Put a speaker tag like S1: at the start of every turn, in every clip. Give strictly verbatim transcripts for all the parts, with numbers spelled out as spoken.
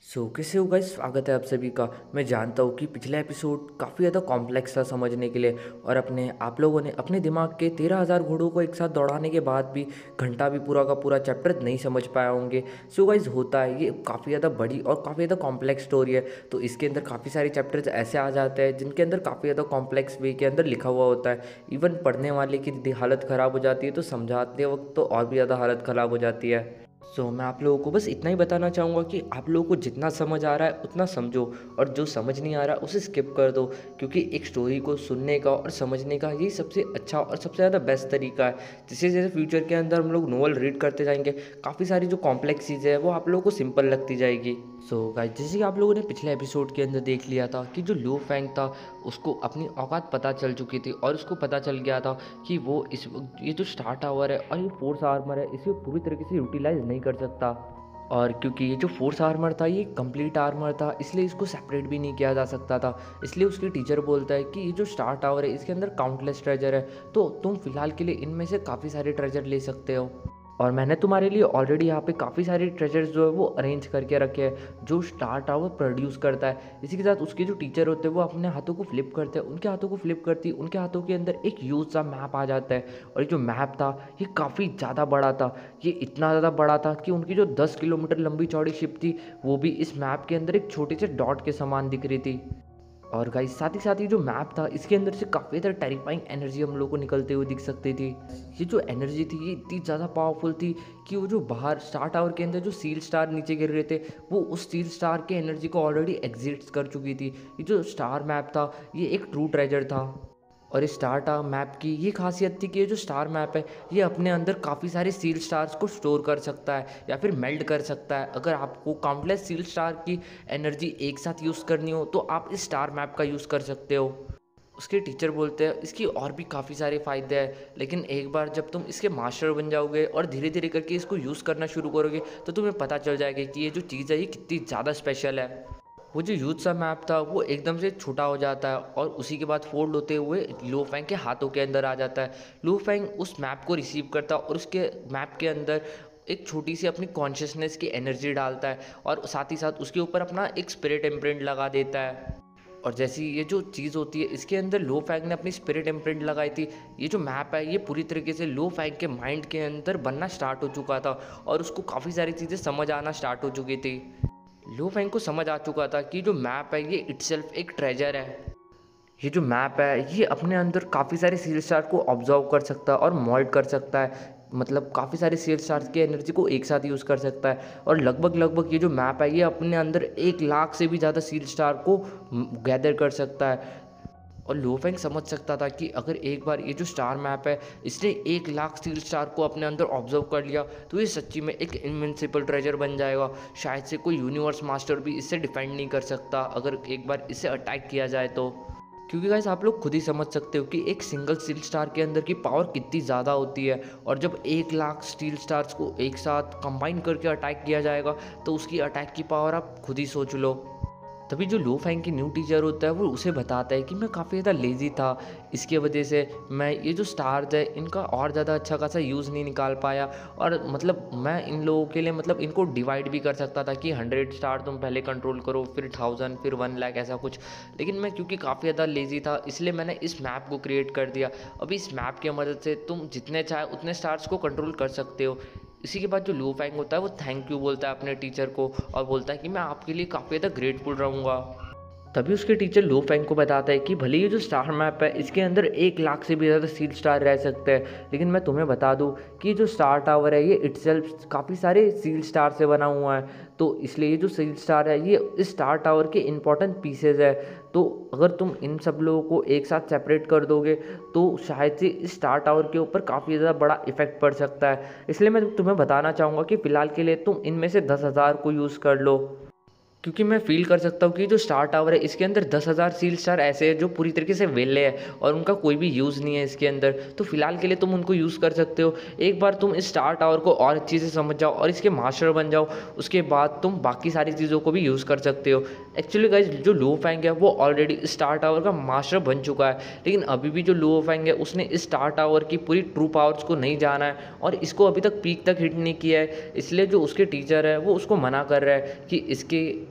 S1: सो कैसे हो गाइस, स्वागत है आप सभी का। मैं जानता हूँ कि पिछला एपिसोड काफ़ी ज़्यादा कॉम्प्लेक्स था समझने के लिए, और अपने आप लोगों ने अपने दिमाग के तेरह हज़ार घोड़ों को एक साथ दौड़ाने के बाद भी घंटा भी पूरा का पूरा चैप्टर नहीं समझ पाए होंगे। सो गाइस, होता है, ये काफ़ी ज़्यादा बड़ी और काफ़ी ज़्यादा कॉम्प्लेक्स स्टोरी है। तो इसके अंदर काफ़ी सारे चैप्टर्स ऐसे आ जाते हैं जिनके अंदर काफ़ी ज़्यादा कॉम्प्लेक्स वे के अंदर लिखा हुआ होता है। इवन पढ़ने वाले की हालत ख़राब हो जाती है, तो समझाते वक्त तो और भी ज़्यादा हालत ख़राब हो जाती है। सो so, मैं आप लोगों को बस इतना ही बताना चाहूँगा कि आप लोगों को जितना समझ आ रहा है उतना समझो, और जो समझ नहीं आ रहा उसे स्किप कर दो। क्योंकि एक स्टोरी को सुनने का और समझने का यही सबसे अच्छा और सबसे ज़्यादा बेस्ट तरीका है। जैसे जैसे फ्यूचर के अंदर हम लोग नोवेल रीड करते जाएंगे, काफ़ी सारी जो कॉम्प्लेक्स चीज़ें हैं वो आप लोगों को सिंपल लगती जाएगी। सो so, गाइस, जैसे कि आप लोगों ने पिछले एपिसोड के अंदर देख लिया था कि जो लो फैंग था उसको अपनी औकात पता चल चुकी थी, और उसको पता चल गया था कि वो इस ये जो स्टार टावर है और ये फोर्स आर्मर है, इसे पूरी तरीके से यूटिलाइज नहीं कर सकता। और क्योंकि ये जो फोर्स आर्मर था ये कंप्लीट आर्मर था, इसलिए इसको सेपरेट भी नहीं किया जा सकता था। इसलिए उसकी टीचर बोलता है कि ये जो स्टार टावर है इसके अंदर काउंटलेस ट्रेजर है, तो तुम फिलहाल के लिए इनमें से काफ़ी सारे ट्रेजर ले सकते हो। और मैंने तुम्हारे लिए ऑलरेडी यहाँ पे काफ़ी सारे ट्रेजर्स जो है वो अरेंज करके रखे हैं जो स्टार टावर प्रोड्यूस करता है। इसी के साथ उसके जो टीचर होते हैं वो अपने हाथों को फ्लिप करते हैं, उनके हाथों को फ्लिप करती उनके हाथों के अंदर एक यूज सा मैप आ जाता है। और ये जो मैप था ये काफ़ी ज़्यादा बड़ा था। ये इतना ज़्यादा बड़ा था कि उनकी जो दस किलोमीटर लंबी चौड़ी शिप थी वो भी इस मैप के अंदर एक छोटे से डॉट के समान दिख रही थी। और गाइस, साथ ही साथ ये जो मैप था इसके अंदर से काफ़ी ज़्यादा टेरिफाइंग एनर्जी हम लोग को निकलते हुए दिख सकती थी। ये जो एनर्जी थी ये इतनी ज़्यादा पावरफुल थी कि वो जो बाहर स्टार टावर के अंदर जो सील स्टार नीचे गिर रहे थे वो उस सील स्टार के एनर्जी को ऑलरेडी एग्जिट कर चुकी थी। ये जो स्टार मैप था ये एक ट्रू ट्रेजर था। और इस स्टार टा मैप की ये खासियत थी कि ये जो स्टार मैप है ये अपने अंदर काफ़ी सारे सील स्टार्स को स्टोर कर सकता है या फिर मेल्ट कर सकता है। अगर आपको काउंटलेस सील स्टार की एनर्जी एक साथ यूज़ करनी हो तो आप इस स्टार मैप का यूज़ कर सकते हो। उसके टीचर बोलते हैं इसकी और भी काफ़ी सारे फ़ायदे हैं, लेकिन एक बार जब तुम इसके मास्टर बन जाओगे और धीरे धीरे करके इसको यूज़ करना शुरू करोगे तो तुम्हें पता चल जाएगा कि ये जो चीज़ है ये कितनी ज़्यादा स्पेशल है। वो जो यूथ सा मैप था वो एकदम से छोटा हो जाता है और उसी के बाद फोल्ड होते हुए लो फैंग के हाथों के अंदर आ जाता है। लो फैंग उस मैप को रिसीव करता है और उसके मैप के अंदर एक छोटी सी अपनी कॉन्शियसनेस की एनर्जी डालता है, और साथ ही साथ उसके ऊपर अपना एक स्पिरिट इम्प्रिंट लगा देता है। और जैसी ये जो चीज़ होती है इसके अंदर लो फैंग ने अपनी स्पिरिट इम्प्रिंट लगाई थी, ये जो मैप है ये पूरी तरीके से लो फैंग के माइंड के अंदर बनना स्टार्ट हो चुका था, और उसको काफ़ी सारी चीज़ें समझ आना स्टार्ट हो चुकी थी। लो फैंग को समझ आ चुका था कि जो मैप है ये इटसेल्फ एक ट्रेजर है। ये जो मैप है ये अपने अंदर काफ़ी सारे सीरियल स्टार को ऑब्जर्व कर सकता है और मोल्ड कर सकता है। मतलब काफ़ी सारे सीरियल स्टार्स की एनर्जी को एक साथ यूज़ कर सकता है, और लगभग लगभग ये जो मैप है ये अपने अंदर एक लाख से भी ज़्यादा सीरियल स्टार को गैदर कर सकता है। और लो फैंग समझ सकता था कि अगर एक बार ये जो स्टार मैप है इसने एक लाख स्टील स्टार को अपने अंदर ऑब्जर्व कर लिया तो ये सच्ची में एक इनविंसिबल ट्रेजर बन जाएगा। शायद से कोई यूनिवर्स मास्टर भी इससे डिफेंड नहीं कर सकता अगर एक बार इससे अटैक किया जाए तो। क्योंकि गाइस, आप लोग खुद ही समझ सकते हो कि एक सिंगल स्टील स्टार के अंदर की पावर कितनी ज़्यादा होती है, और जब एक लाख स्टील स्टार्स को एक साथ कंबाइन करके अटैक किया जाएगा तो उसकी अटैक की पावर आप खुद ही सोच लो। तभी जो लो फैंग की न्यू टीचर होता है वो उसे बताता है कि मैं काफ़ी ज़्यादा लेज़ी था, इसके वजह से मैं ये जो स्टार्स है इनका और ज़्यादा अच्छा खासा यूज़ नहीं निकाल पाया। और मतलब मैं इन लोगों के लिए मतलब इनको डिवाइड भी कर सकता था कि हंड्रेड स्टार तुम पहले कंट्रोल करो, फिर थाउजेंड, फिर वन लाख, ऐसा कुछ। लेकिन मैं क्योंकि काफ़ी ज़्यादा लेज़ी था इसलिए मैंने इस मैप को क्रिएट कर दिया। अभी इस मैप की मदद से तुम जितने चाहे उतने स्टार्स को कंट्रोल कर सकते हो। इसी के बाद जो लो फैंग होता है वो थैंक यू बोलता है अपने टीचर को, और बोलता है कि मैं आपके लिए काफ़ी ज़्यादा ग्रेटफुल रहूँगा। तभी उसके टीचर लो फैंग को बताता है कि भले ये जो स्टार मैप है इसके अंदर एक लाख से भी ज़्यादा सील स्टार रह सकते हैं, लेकिन मैं तुम्हें बता दूं कि जो स्टार टावर है ये इटसेल्फ काफ़ी सारे सील स्टार से बना हुआ है। तो इसलिए ये जो सील स्टार है ये इस स्टार टावर के इंपॉर्टेंट पीसेज है। तो अगर तुम इन सब लोगों को एक साथ सेपरेट कर दोगे तो शायद से इस स्टार टावर के ऊपर काफ़ी ज़्यादा बड़ा इफेक्ट पड़ सकता है। इसलिए मैं तुम्हें बताना चाहूँगा कि फ़िलहाल के लिए तुम इनमें से दस हज़ार को यूज़ कर लो, क्योंकि मैं फील कर सकता हूँ कि जो स्टार टावर है इसके अंदर दस हज़ार सील स्टार ऐसे हैं जो पूरी तरीके से वेले हैं और उनका कोई भी यूज़ नहीं है इसके अंदर। तो फिलहाल के लिए तुम उनको यूज़ कर सकते हो। एक बार तुम इस स्टार टावर को और अच्छी से समझ जाओ और इसके मास्टर बन जाओ, उसके बाद तुम बाकी सारी चीज़ों को भी यूज़ कर सकते हो। एक्चुअली गाइज, जो लो फैंग है वो ऑलरेडी स्टार टावर का मास्टर बन चुका है, लेकिन अभी भी जो लो फैंग है उसने इस स्टार टावर की पूरी ट्रू पावर्स को नहीं जाना है और इसको अभी तक पीक तक हिट नहीं किया है। इसलिए जो उसके टीचर है वो उसको मना कर रहा है कि इसके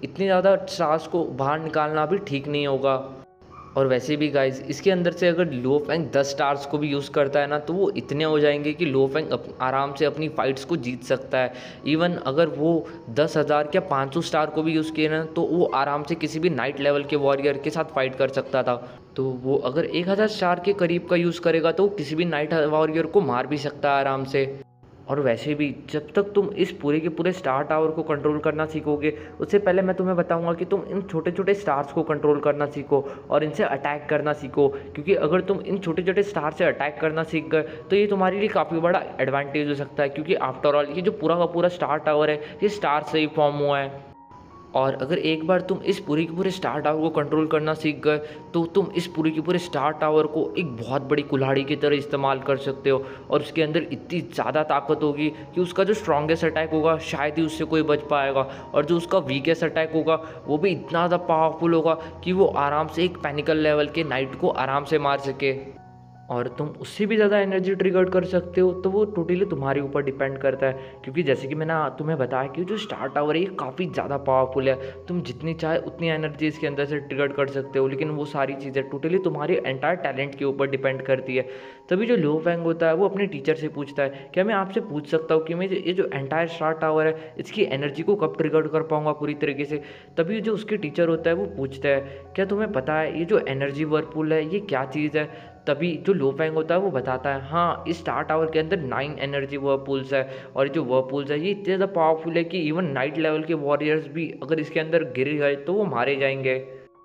S1: इतनी ज़्यादा स्टार्स को बाहर निकालना भी ठीक नहीं होगा। और वैसे भी गाइस, इसके अंदर से अगर लो फैंग दस स्टार्स को भी यूज़ करता है ना, तो वो इतने हो जाएंगे कि लो फैंग आराम से अपनी फाइट्स को जीत सकता है। इवन अगर वो दस हज़ार या पाँच सौ स्टार को भी यूज़ किए ना, तो वो आराम से किसी भी नाइट लेवल के वॉरियर के साथ फाइट कर सकता था। तो वो अगर एक हज़ार स्टार के करीब का यूज़ करेगा तो वो किसी भी नाइट वॉरियर को मार भी सकता है आराम से। और वैसे भी जब तक तुम इस पूरे के पूरे स्टार टावर को कंट्रोल करना सीखोगे, उससे पहले मैं तुम्हें बताऊंगा कि तुम इन छोटे छोटे स्टार्स को कंट्रोल करना सीखो और इनसे अटैक करना सीखो। क्योंकि अगर तुम इन छोटे छोटे स्टार से अटैक करना सीख गए तो ये तुम्हारे लिए काफ़ी बड़ा एडवांटेज हो सकता है। क्योंकि आफ्टर ऑल ये जो पूरा का पूरा स्टार टावर है, ये स्टार से ही फॉर्म हुआ है। और अगर एक बार तुम इस पूरे के पूरे स्टार टावर को कंट्रोल करना सीख गए तो तुम इस पूरे के पूरे स्टार टावर को एक बहुत बड़ी कुल्हाड़ी की तरह इस्तेमाल कर सकते हो। और उसके अंदर इतनी ज़्यादा ताकत होगी कि उसका जो स्ट्रॉन्गेस्ट अटैक होगा शायद ही उससे कोई बच पाएगा, और जो उसका वीकेस्ट अटैक होगा वो भी इतना ज़्यादा पावरफुल होगा कि वो आराम से एक पैनिकल लेवल के नाइट को आराम से मार सके। और तुम उससे भी ज़्यादा एनर्जी ट्रिगर कर सकते हो, तो वो टोटली तुम्हारे ऊपर डिपेंड करता है। क्योंकि जैसे कि मैंने तुम्हें बताया कि जो स्टार टावर है ये काफ़ी ज़्यादा पावरफुल है। तुम जितनी चाहे उतनी एनर्जी इसके अंदर से ट्रिगर कर सकते हो, लेकिन वो सारी चीज़ें टोटली तुम्हारे एंटायर टैलेंट के ऊपर डिपेंड करती है। तभी जो लो फैंग होता है वो अपने टीचर से पूछता है, क्या मैं आपसे पूछ सकता हूँ कि मैं ये जो एंटायर स्टार टावर है इसकी एनर्जी को कब ट्रिगर कर पाऊँगा पूरी तरीके से। तभी जो उसके टीचर होता है वो पूछता है, क्या तुम्हें पता है ये जो एनर्जी वर्लपूल है ये क्या चीज़ है। तभी जो लो फैंग होता है वो बताता है, हाँ इस स्टार टावर के अंदर नाइन एनर्जी वर्लपूल्स है, और जो वर्लपूल्स है ये इतने ज़्यादा पावरफुल है कि इवन नाइट लेवल के वॉरियर्स भी अगर इसके अंदर गिर गए तो वो मारे जाएंगे।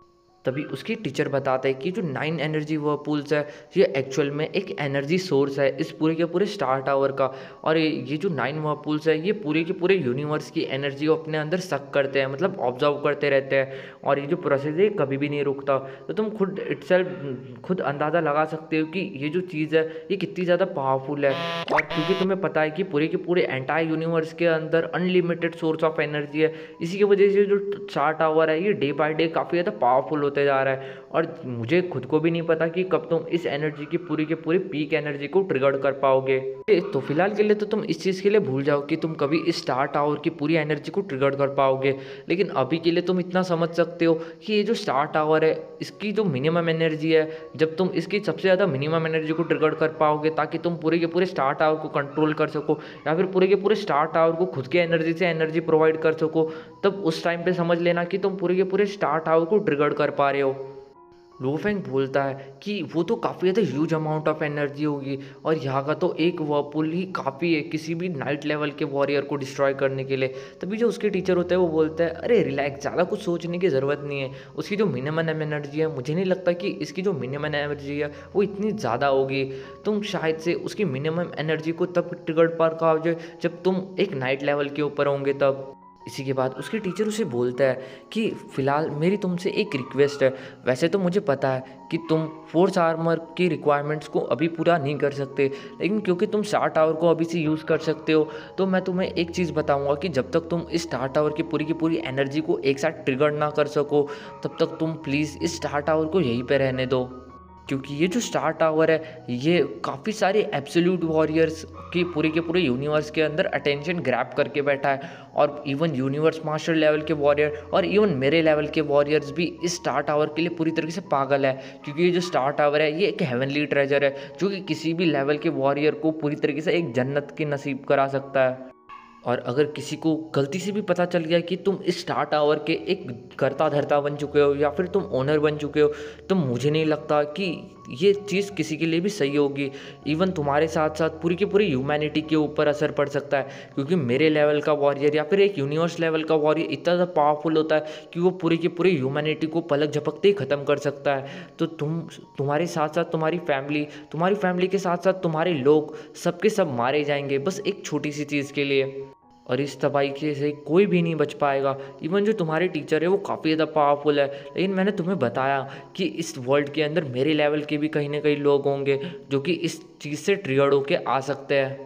S1: तभी उसकी टीचर बताते हैं कि जो नाइन एनर्जी वर्लपूल्स है ये एक्चुअल में एक एनर्जी सोर्स है इस पूरे के पूरे स्टार टावर का। और ये जो नाइन वर्लपूल्स है ये पूरे के पूरे यूनिवर्स की एनर्जी को अपने अंदर सक करते हैं, मतलब ऑब्जर्व करते रहते हैं। और ये जो प्रोसेस है कभी भी नहीं रुकता। तो तुम खुद इटसेल्फ खुद अंदाज़ा लगा सकते हो कि ये जो चीज़ है ये कितनी ज़्यादा पावरफुल है। और क्योंकि तुम्हें पता है कि पूरे के पूरे एंटायर यूनिवर्स के अंदर अनलिमिटेड सोर्स ऑफ एनर्जी है, इसी की वजह से जो स्टार टावर है ये डे बाय डे काफ़ी ज़्यादा पावरफुल होते जा रहा है। और मुझे खुद को भी नहीं पता कि कब तुम इस एनर्जी की पूरी के पूरी पीक एनर्जी को ट्रिगर कर पाओगे। तो फिलहाल के लिए तो तुम इस चीज़ के लिए भूल जाओ कि तुम कभी इस स्टार टावर की पूरी एनर्जी को ट्रिगर कर पाओगे। लेकिन अभी के लिए तुम इतना समझ सकते हो कि ये जो स्टार टावर है इसकी जो मिनिमम एनर्जी है, जब तुम इसकी सबसे ज़्यादा मिनिमम एनर्जी को ट्रिगर कर पाओगे ताकि तुम पूरे के पूरे स्टार टावर को कंट्रोल कर सको, या फिर पूरे के पूरे स्टार टावर को खुद के एनर्जी से एनर्जी प्रोवाइड कर सको, तब उस टाइम पे समझ लेना कि तुम पूरे के पूरे स्टार टावर को ट्रिगर कर पा रहे हो। लो फैंग बोलता है कि वो तो काफ़ी ज़्यादा ह्यूज अमाउंट ऑफ एनर्जी होगी, और यहाँ का तो एक वर्लपूल ही काफ़ी है किसी भी नाइट लेवल के वॉरियर को डिस्ट्रॉय करने के लिए। तभी जो उसके टीचर होता है वो बोलता है, अरे रिलैक्स, ज़्यादा कुछ सोचने की ज़रूरत नहीं है। उसकी जो मिनिमम एनर्जी है मुझे नहीं लगता कि इसकी जो मिनिमम एनर्जी है वो इतनी ज़्यादा होगी। तुम शायद से उसकी मिनिमम एनर्जी को तब ट्रिगर पर पाओगे जब तुम एक नाइट लेवल के ऊपर होंगे तब। इसी के बाद उसके टीचर उसे बोलता है कि फ़िलहाल मेरी तुमसे एक रिक्वेस्ट है। वैसे तो मुझे पता है कि तुम फोर्स आर्मर की रिक्वायरमेंट्स को अभी पूरा नहीं कर सकते, लेकिन क्योंकि तुम स्टार टावर को अभी से यूज़ कर सकते हो तो मैं तुम्हें एक चीज़ बताऊंगा कि जब तक तुम इस स्टार टावर की पूरी की पूरी एनर्जी को एक साथ ट्रिगर ना कर सको तब तक तुम प्लीज़ इस स्टार टावर को यहीं पर रहने दो। क्योंकि ये जो स्टार टावर है ये काफ़ी सारे एब्सोल्यूट वॉरियर्स की पूरे के पूरे यूनिवर्स के अंदर अटेंशन ग्रैब करके बैठा है। और इवन यूनिवर्स मास्टर लेवल के वॉरियर और इवन मेरे लेवल के वॉरियर्स भी इस स्टार टावर के लिए पूरी तरीके से पागल है। क्योंकि ये जो स्टार टावर है ये एक हेवनली ट्रेजर है जो कि किसी भी लेवल के वॉरियर को पूरी तरीके से एक जन्नत की नसीब करा सकता है। और अगर किसी को गलती से भी पता चल गया कि तुम इस स्टार टावर के एक कर्ता धर्ता बन चुके हो या फिर तुम ओनर बन चुके हो, तो मुझे नहीं लगता कि ये चीज़ किसी के लिए भी सही होगी। इवन तुम्हारे साथ साथ पूरी की पूरी ह्यूमैनिटी के ऊपर असर पड़ सकता है। क्योंकि मेरे लेवल का वॉरियर या फिर एक यूनिवर्स लेवल का वॉरियर इतना ज़्यादा पावरफुल होता है कि वो पूरी की पूरी ह्यूमैनिटी को पलक झपकते ही ख़त्म कर सकता है। तो तुम तुम्हारे साथ साथ तुम्हारी फैमिली तुम्हारी फैमिली के साथ साथ तुम्हारे लोग सबके सब मारे जाएंगे बस एक छोटी सी चीज़ के लिए। और इस तबाही के से कोई भी नहीं बच पाएगा। इवन जो तुम्हारे टीचर है वो काफ़ी ज़्यादा पावरफुल है, लेकिन मैंने तुम्हें बताया कि इस वर्ल्ड के अंदर मेरे लेवल के भी कहीं ना कहीं लोग होंगे जो कि इस चीज़ से ट्रिगर होके आ सकते हैं।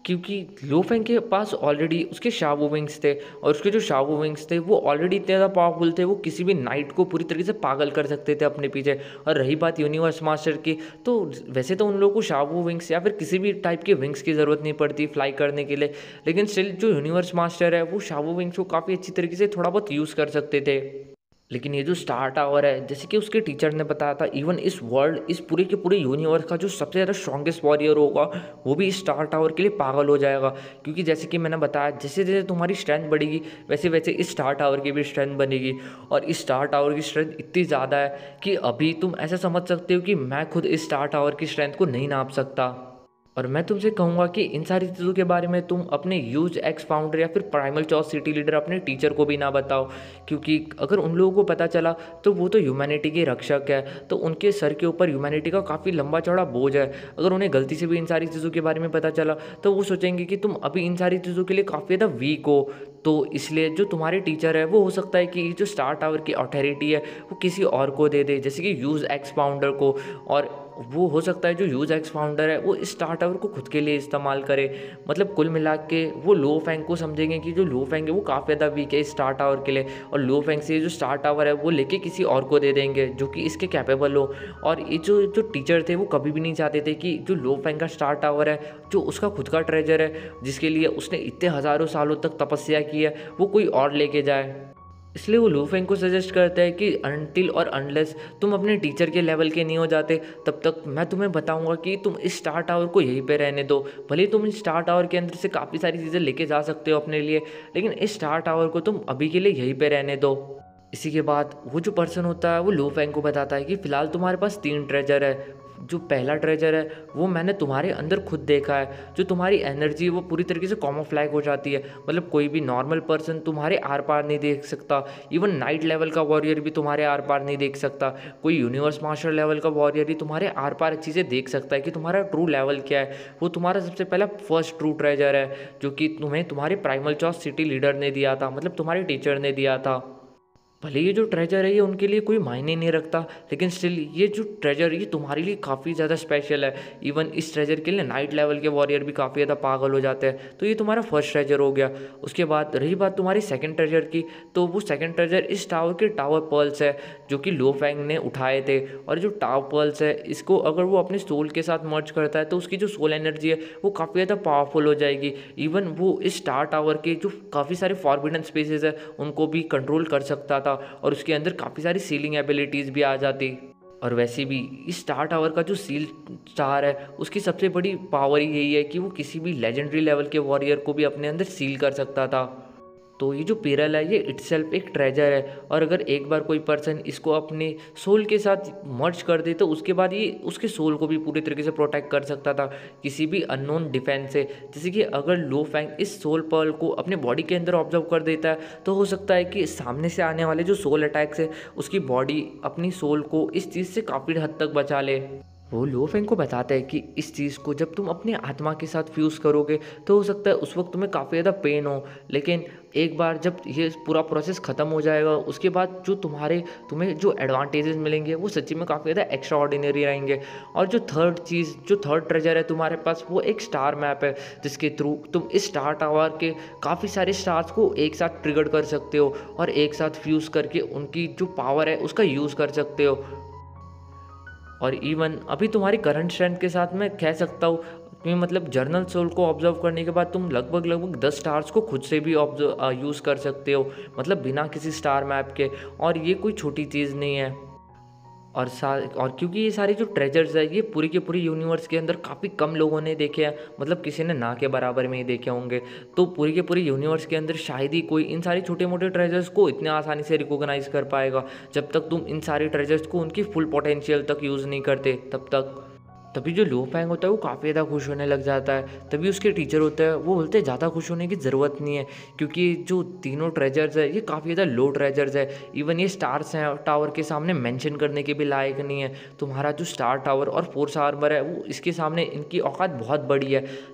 S1: क्योंकि लो फैंग के पास ऑलरेडी उसके शाओ विंग्स थे और उसके जो शाओ विंग्स थे वो ऑलरेडी इतने ज़्यादा पावरफुल थे, वो किसी भी नाइट को पूरी तरीके से पागल कर सकते थे अपने पीछे। और रही बात यूनिवर्स मास्टर की, तो वैसे तो उन लोगों को शाओ विंग्स या फिर किसी भी टाइप के विंग्स की ज़रूरत नहीं पड़ती फ्लाई करने के लिए, लेकिन स्टिल जो यूनिवर्स मास्टर है वो शाओ विंग्स को काफ़ी अच्छी तरीके से थोड़ा बहुत यूज़ कर सकते थे। लेकिन ये जो स्टार टावर है, जैसे कि उसके टीचर ने बताया था, इवन इस वर्ल्ड, इस पूरे के पूरे यूनिवर्स का जो सबसे ज़्यादा स्ट्रॉन्गेस्ट वॉरियर होगा वो भी इस स्टार टावर के लिए पागल हो जाएगा। क्योंकि जैसे कि मैंने बताया, जैसे जैसे तुम्हारी स्ट्रेंथ बढ़ेगी वैसे वैसे इस स्टार टावर की भी स्ट्रेंथ बनेगी। और इस स्टार टावर की स्ट्रेंथ इतनी ज़्यादा है कि अभी तुम ऐसा समझ सकते हो कि मैं खुद इस स्टार टावर की स्ट्रेंथ को नहीं नाप सकता। और मैं तुमसे कहूँगा कि इन सारी चीज़ों के बारे में तुम अपने यूज एक्स फाउंडर या फिर प्राइमल चॉस सिटी लीडर अपने टीचर को भी ना बताओ, क्योंकि अगर उन लोगों को पता चला तो वो तो ह्यूमैनिटी के रक्षक है, तो उनके सर के ऊपर ह्यूमैनिटी का काफ़ी लंबा चौड़ा बोझ है। अगर उन्हें गलती से भी इन सारी चीज़ों के बारे में पता चला तो वो सोचेंगे कि तुम अभी इन सारी चीज़ों के लिए काफ़ी ज़्यादा वीक हो। तो इसलिए जो तुम्हारे टीचर है वो हो सकता है कि जो स्टार टावर की अथॉरिटी है वो किसी और को दे दे, जैसे कि यूज एक्स फाउंडर को। और वो हो सकता है जो यूज एक्स फाउंडर है वो इस स्टार टावर को खुद के लिए इस्तेमाल करे। मतलब कुल मिला के वो लो फैंग को समझेंगे कि जो लो फैंग है वो काफ़ी ज़्यादा वीक है इस स्टार टावर के लिए, और लो फैंग से जो स्टार टावर है वो लेके किसी और को दे देंगे जो कि इसके कैपेबल हो। और ये जो जो टीचर थे वो कभी भी नहीं चाहते थे कि जो लो फैंग का स्टार टावर है, जो उसका खुद का ट्रेजर है, जिसके लिए उसने इतने हज़ारों सालों तक तपस्या की है, वो कोई और लेके जाए। इसलिए वो लो फैंग को सजेस्ट करता है कि अनटिल और अनलेस तुम अपने टीचर के लेवल के नहीं हो जाते, तब तक मैं तुम्हें बताऊंगा कि तुम इस स्टार टावर को यहीं पे रहने दो। भले ही तुम इस स्टार टावर के अंदर से काफ़ी सारी चीज़ें लेके जा सकते हो अपने लिए, लेकिन इस स्टार टावर को तुम अभी के लिए यहीं पे रहने दो। इसी के बाद वो जो पर्सन होता है वो लो फैंग को बताता है कि फ़िलहाल तुम्हारे पास तीन ट्रेजर है। जो पहला ट्रेजर है वो मैंने तुम्हारे अंदर खुद देखा है, जो तुम्हारी एनर्जी वो पूरी तरीके से कॉमोफ्लैग हो जाती है। मतलब कोई भी नॉर्मल पर्सन तुम्हारे आर पार नहीं देख सकता, इवन नाइट लेवल का वॉरियर भी तुम्हारे आर पार नहीं देख सकता, कोई यूनिवर्स मास्टर लेवल का वॉरियर ही तुम्हारे आर पार चीज़ें देख सकता है कि तुम्हारा ट्रू लेवल क्या है। वो तुम्हारा सबसे पहला फर्स्ट ट्रू ट्रेजर है, जो कि तुम्हें तुम्हारे प्राइमल चॉस सिटी लीडर ने दिया था, मतलब तुम्हारे टीचर ने दिया था। भले ये जो ट्रेजर है ये उनके लिए कोई मायने नहीं रखता, लेकिन स्टिल ये जो ट्रेजर है ये तुम्हारे लिए काफ़ी ज़्यादा स्पेशल है। इवन इस ट्रेजर के लिए नाइट लेवल के वॉरियर भी काफ़ी ज़्यादा पागल हो जाते हैं। तो ये तुम्हारा फर्स्ट ट्रेजर हो गया। उसके बाद रही बात तुम्हारी सेकंड ट्रेजर की, तो वो सेकंड ट्रेजर इस टावर के टावर पर्ल्स है, जो कि लो फैंग ने उठाए थे। और जो टावर पर्ल्स है इसको अगर वो अपने सोल के साथ मर्ज करता है तो उसकी जो सोल एनर्जी है वो काफ़ी ज़्यादा पावरफुल हो जाएगी। इवन वो इस स्टार टावर के जो काफ़ी सारे फॉरबिडन स्पेसेस है उनको भी कंट्रोल कर सकता था, और उसके अंदर काफ़ी सारी सीलिंग एबिलिटीज़ भी आ जाती। और वैसे भी इस स्टार टावर का जो सील स्टार है उसकी सबसे बड़ी पावर ही यही है कि वो किसी भी लेजेंडरी लेवल के वॉरियर को भी अपने अंदर सील कर सकता था। तो ये जो पेरल है ये इटसेल्फ एक ट्रेजर है, और अगर एक बार कोई पर्सन इसको अपने सोल के साथ मर्ज कर दे तो उसके बाद ये उसके सोल को भी पूरी तरीके से प्रोटेक्ट कर सकता था किसी भी अननोन डिफेंस से। जैसे कि अगर लो फैंग इस सोल पर्ल को अपने बॉडी के अंदर ऑब्जर्व कर देता है तो हो सकता है कि सामने से आने वाले जो सोल अटैक्स है उसकी बॉडी अपनी सोल को इस चीज़ से काफ़ी हद तक बचा ले। वो लो फैंग को बताता है कि इस चीज़ को जब तुम अपने आत्मा के साथ फ्यूज़ करोगे तो हो सकता है उस वक्त तुम्हें काफ़ी ज़्यादा पेन हो, लेकिन एक बार जब ये पूरा प्रोसेस ख़त्म हो जाएगा उसके बाद जो तुम्हारे तुम्हें जो एडवांटेजेस मिलेंगे वो सच्ची में काफ़ी ज़्यादा एक्स्ट्रा ऑर्डिनरी रहेंगे। और जो थर्ड चीज़ जो थर्ड ट्रेजर है तुम्हारे पास वो एक स्टार मैप है, जिसके थ्रू तुम इस स्टार टावर के काफ़ी सारे स्टार्स को एक साथ ट्रिगर कर सकते हो और एक साथ फ्यूज़ करके उनकी जो पावर है उसका यूज़ कर सकते हो। और इवन अभी तुम्हारी करंट स्ट्रेंथ के साथ मैं कह सकता हूँ कि मतलब जर्नल सोल को ऑब्जर्व करने के बाद तुम लगभग लगभग दस स्टार्स को खुद से भी ऑब्जर्व यूज़ कर सकते हो, मतलब बिना किसी स्टार मैप के। और ये कोई छोटी चीज़ नहीं है। और सा और क्योंकि ये सारे जो ट्रेजर्स है ये पूरी के पूरी यूनिवर्स के अंदर काफ़ी कम लोगों ने देखे हैं, मतलब किसी ने ना के बराबर में ही देखे होंगे। तो पूरी के पूरी यूनिवर्स के अंदर शायद ही कोई इन सारे छोटे मोटे ट्रेजर्स को इतने आसानी से रिकॉग्नाइज कर पाएगा जब तक तुम इन सारे ट्रेजर्स को उनकी फुल पोटेंशियल तक यूज़ नहीं करते तब तक। तभी जो लो फैंग होता है वो काफ़ी ज़्यादा खुश होने लग जाता है। तभी उसके टीचर होता है वो बोलते हैं ज़्यादा खुश होने की ज़रूरत नहीं है, क्योंकि जो तीनों ट्रेजर्स है ये काफ़ी ज़्यादा लो ट्रेजर्स है। इवन ये स्टार्स हैं टावर के सामने मेंशन करने के भी लायक नहीं है। तुम्हारा जो स्टार टावर और फोर्स आर्मर है वो इसके सामने इनकी औकात बहुत बड़ी है।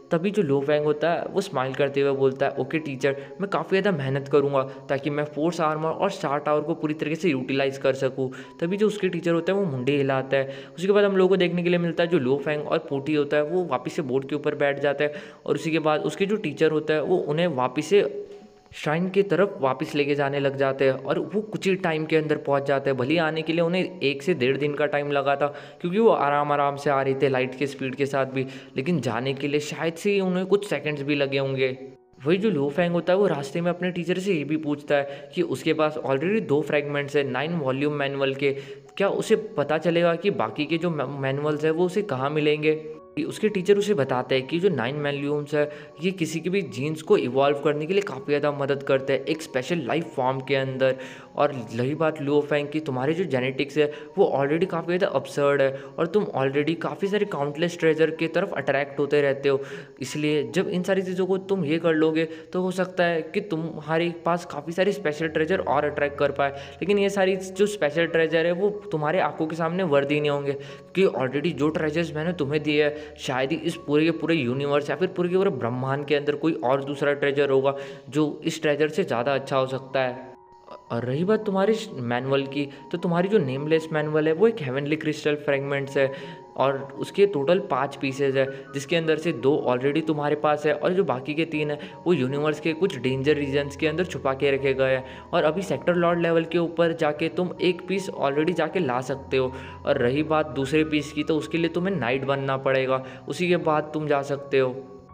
S1: तभी जो लो फैंग होता है वो स्माइल करते हुए बोलता है, ओके टीचर, मैं काफ़ी ज़्यादा मेहनत करूँगा ताकि मैं फोर्स आर्मर और स्टार टावर को पूरी तरीके से यूटिलाइज़ कर सकूँ। तभी जो उसके टीचर होता है वो मुंडे हिलाता है। उसके बाद हम लोगों को देखने के लिए मिलता है जो लो फैंग और पोटी होता है वो वापस से बोर्ड के ऊपर बैठ जाता है, और उसी के बाद उसके जो टीचर होता है वो उन्हें वापस से श्राइन की तरफ वापस लेके जाने लग जाते हैं, और वो कुछ ही टाइम के अंदर पहुंच जाते हैं। भले ही आने के लिए उन्हें एक से डेढ़ दिन का टाइम लगा था, क्योंकि वो आराम आराम से आ रहे थे लाइट के स्पीड के साथ भी, लेकिन जाने के लिए शायद से ही उन्हें कुछ सेकंड्स भी लगे होंगे। वही जो लो फैंग होता है वो रास्ते में अपने टीचर से ये भी पूछता है कि उसके पास ऑलरेडी दो फ्रैगमेंट्स है नाइन वॉल्यूम मैनुअल के, क्या उसे पता चलेगा कि बाकी के जो मैनुअल्स है वो उसे कहाँ मिलेंगे। उसके टीचर उसे बताते हैं कि जो नाइन वॉल्यूम्स है ये किसी के भी जीन्स को इवॉल्व करने के लिए काफ़ी ज़्यादा मदद करते हैं एक स्पेशल लाइफ फॉर्म के अंदर। और रही बात लो फैंग की, तुम्हारे जो जेनेटिक्स है वो ऑलरेडी काफ़ी ज़्यादा अपसर्ड है, और तुम ऑलरेडी काफ़ी सारे काउंटलेस ट्रेजर की तरफ अट्रैक्ट होते रहते हो। इसलिए जब इन सारी चीज़ों को तुम ये कर लोगे तो हो सकता है कि तुम्हारे पास काफ़ी सारे स्पेशल ट्रेजर और अट्रैक्ट कर पाए, लेकिन ये सारी जो स्पेशल ट्रेजर है वो तुम्हारे आंखों के सामने वर्दी नहीं होंगे, क्योंकि ऑलरेडी जो ट्रेजर्स मैंने तुम्हें दिए है शायद ही इस पूरे के पूरे यूनिवर्स या फिर पूरे के पूरे ब्रह्मांड के अंदर कोई और दूसरा ट्रेजर होगा जो इस ट्रेजर से ज़्यादा अच्छा हो सकता है। और रही बात तुम्हारी मैनुअल की, तो तुम्हारी जो नेमलेस मैनुअल है वो एक हेवनली क्रिस्टल फ्रेगमेंट्स है, और उसके टोटल पाँच पीसेज है, जिसके अंदर से दो ऑलरेडी तुम्हारे पास है, और जो बाकी के तीन है वो यूनिवर्स के कुछ डेंजर रीजन्स के अंदर छुपा के रखे गए हैं। और अभी सेक्टर लॉर्ड लेवल के ऊपर जाके तुम एक पीस ऑलरेडी जाके ला सकते हो। और रही बात दूसरे पीस की, तो उसके लिए तुम्हें नाइट बनना पड़ेगा, उसी के बाद तुम जा सकते हो।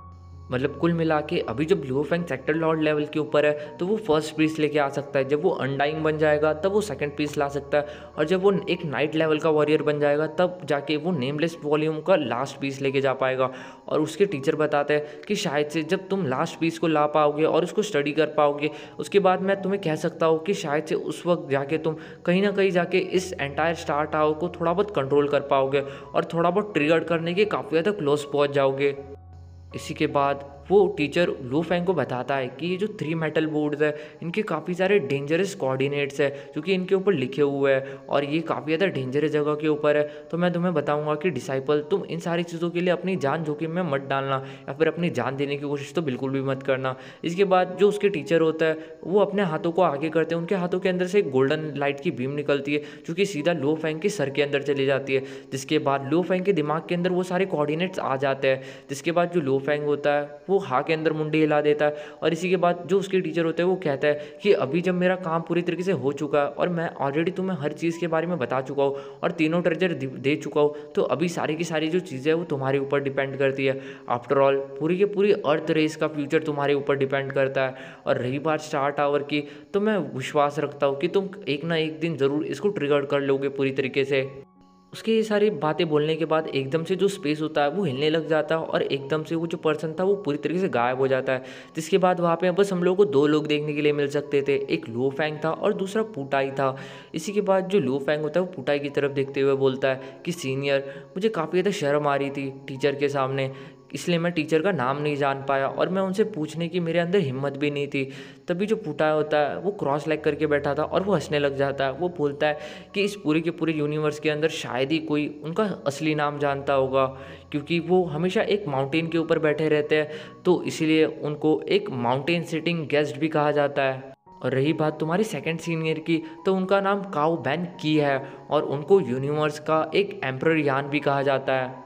S1: मतलब कुल मिला के अभी जब Luo Feng sector lord level के ऊपर है तो वो फर्स्ट पीस लेके आ सकता है, जब वो अनडाइंग बन जाएगा तब वो सेकंड पीस ला सकता है, और जब वो एक नाइट लेवल का वॉरियर बन जाएगा तब जाके वो नेमलेस वॉल्यूम का लास्ट पीस लेके जा पाएगा। और उसके टीचर बताते हैं कि शायद से जब तुम लास्ट पीस को ला पाओगे और उसको स्टडी कर पाओगे, उसके बाद मैं तुम्हें कह सकता हूँ कि शायद से उस वक्त जाके तुम कहीं ना कहीं जाके इस एंटायर स्टार टावर को थोड़ा बहुत कंट्रोल कर पाओगे, और थोड़ा बहुत ट्रिगर करने के काफ़ी ज़्यादा क्लोज पहुँच जाओगे। इसी के बाद वो टीचर लो फैंग को बताता है कि ये जो थ्री मेटल बोर्ड्स है इनके काफ़ी सारे डेंजरस कोऑर्डिनेट्स है जो कि इनके ऊपर लिखे हुए हैं, और ये काफ़ी ज़्यादा डेंजरस जगह के ऊपर है। तो मैं तुम्हें बताऊंगा कि डिसाइपल तुम इन सारी चीज़ों के लिए अपनी जान जोखिम में मत डालना, या फिर अपनी जान देने की कोशिश तो बिल्कुल भी मत करना। इसके बाद जो उसके टीचर होता है वो अपने हाथों को आगे करते हैं, उनके हाथों के अंदर से एक गोल्डन लाइट की बीम निकलती है जो कि सीधा लो फैंग के सर के अंदर चली जाती है, जिसके बाद लो फैंग के दिमाग के अंदर वो सारे कोऑर्डिनेट्स आ जाते हैं। जिसके बाद जो लो फैंग होता है वो हा के अंदर मुंडी हिला देता है, और इसी के बाद जो उसके टीचर होते हैं वो कहता है कि अभी जब मेरा काम पूरी तरीके से हो चुका है और मैं ऑलरेडी तुम्हें हर चीज़ के बारे में बता चुका हूँ और तीनों ट्रेजर दे चुका हूँ, तो अभी सारी की सारी जो चीज़ें हैं वो तुम्हारे ऊपर डिपेंड करती है। आफ्टर ऑल पूरी की पूरी अर्थ रेस का फ्यूचर तुम्हारे ऊपर डिपेंड करता है। और रही बात स्टार टावर की, तो मैं विश्वास रखता हूँ कि तुम एक ना एक दिन ज़रूर इसको ट्रिगर कर लोगे पूरी तरीके से। उसके ये सारी बातें बोलने के बाद एकदम से जो स्पेस होता है वो हिलने लग जाता है, और एकदम से वो जो पर्सन था वो पूरी तरीके से गायब हो जाता है। जिसके बाद वहाँ पे बस हम लोगों को दो लोग देखने के लिए मिल सकते थे, एक लो फैंग था और दूसरा पुटाई था। इसी के बाद जो लो फैंग होता है वो पुटाई की तरफ देखते हुए बोलता है कि सीनियर, मुझे काफ़ी ज़्यादा शर्म आ रही थी टीचर के सामने, इसलिए मैं टीचर का नाम नहीं जान पाया और मैं उनसे पूछने की मेरे अंदर हिम्मत भी नहीं थी। तभी जो पुटाई होता है वो क्रॉस लेग करके बैठा था और वो हंसने लग जाता है। वो बोलता है कि इस पूरे के पूरे यूनिवर्स के अंदर शायद ही कोई उनका असली नाम जानता होगा, क्योंकि वो हमेशा एक माउंटेन के ऊपर बैठे रहते हैं, तो इसीलिए उनको एक माउंटेन सिटिंग गेस्ट भी कहा जाता है। और रही बात तुम्हारे सेकंड सीनियर की, तो उनका नाम काओ बैन की है और उनको यूनिवर्स का एक एम्परर यान भी कहा जाता है।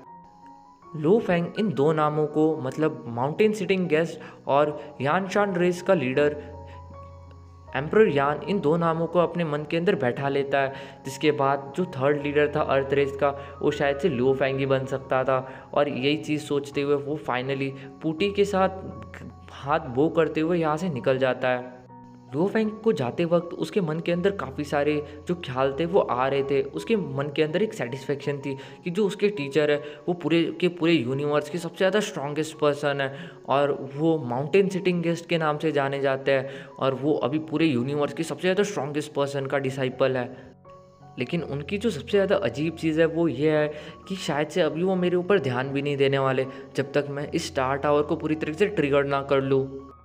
S1: लो फैंग इन दो नामों को, मतलब माउंटेन सिटिंग गेस्ट और यानशान रेस का लीडर एम्परर यान, इन दो नामों को अपने मन के अंदर बैठा लेता है। जिसके बाद जो थर्ड लीडर था अर्थ रेस का वो शायद से लो फैंग ही बन सकता था, और यही चीज़ सोचते हुए वो फाइनली पुटी के साथ हाथ बो करते हुए यहाँ से निकल जाता है। लो फैंग को जाते वक्त उसके मन के अंदर काफ़ी सारे जो ख्याल थे वो आ रहे थे। उसके मन के अंदर एक सेटिस्फेक्शन थी कि जो उसके टीचर है वो पूरे के पूरे यूनिवर्स के सबसे ज़्यादा स्ट्रॉन्गेस्ट पर्सन है, और वो माउंटेन सिटिंग गेस्ट के नाम से जाने जाते हैं, और वो अभी पूरे यूनिवर्स के सबसे ज़्यादा स्ट्रॉन्गेस्ट पर्सन का डिसाइपल है। लेकिन उनकी जो सबसे ज़्यादा अजीब चीज़ है वो ये है कि शायद से अभी वो मेरे ऊपर ध्यान भी नहीं देने वाले जब तक मैं इस स्टार टावर को पूरी तरीके से ट्रिगर ना कर लूँ।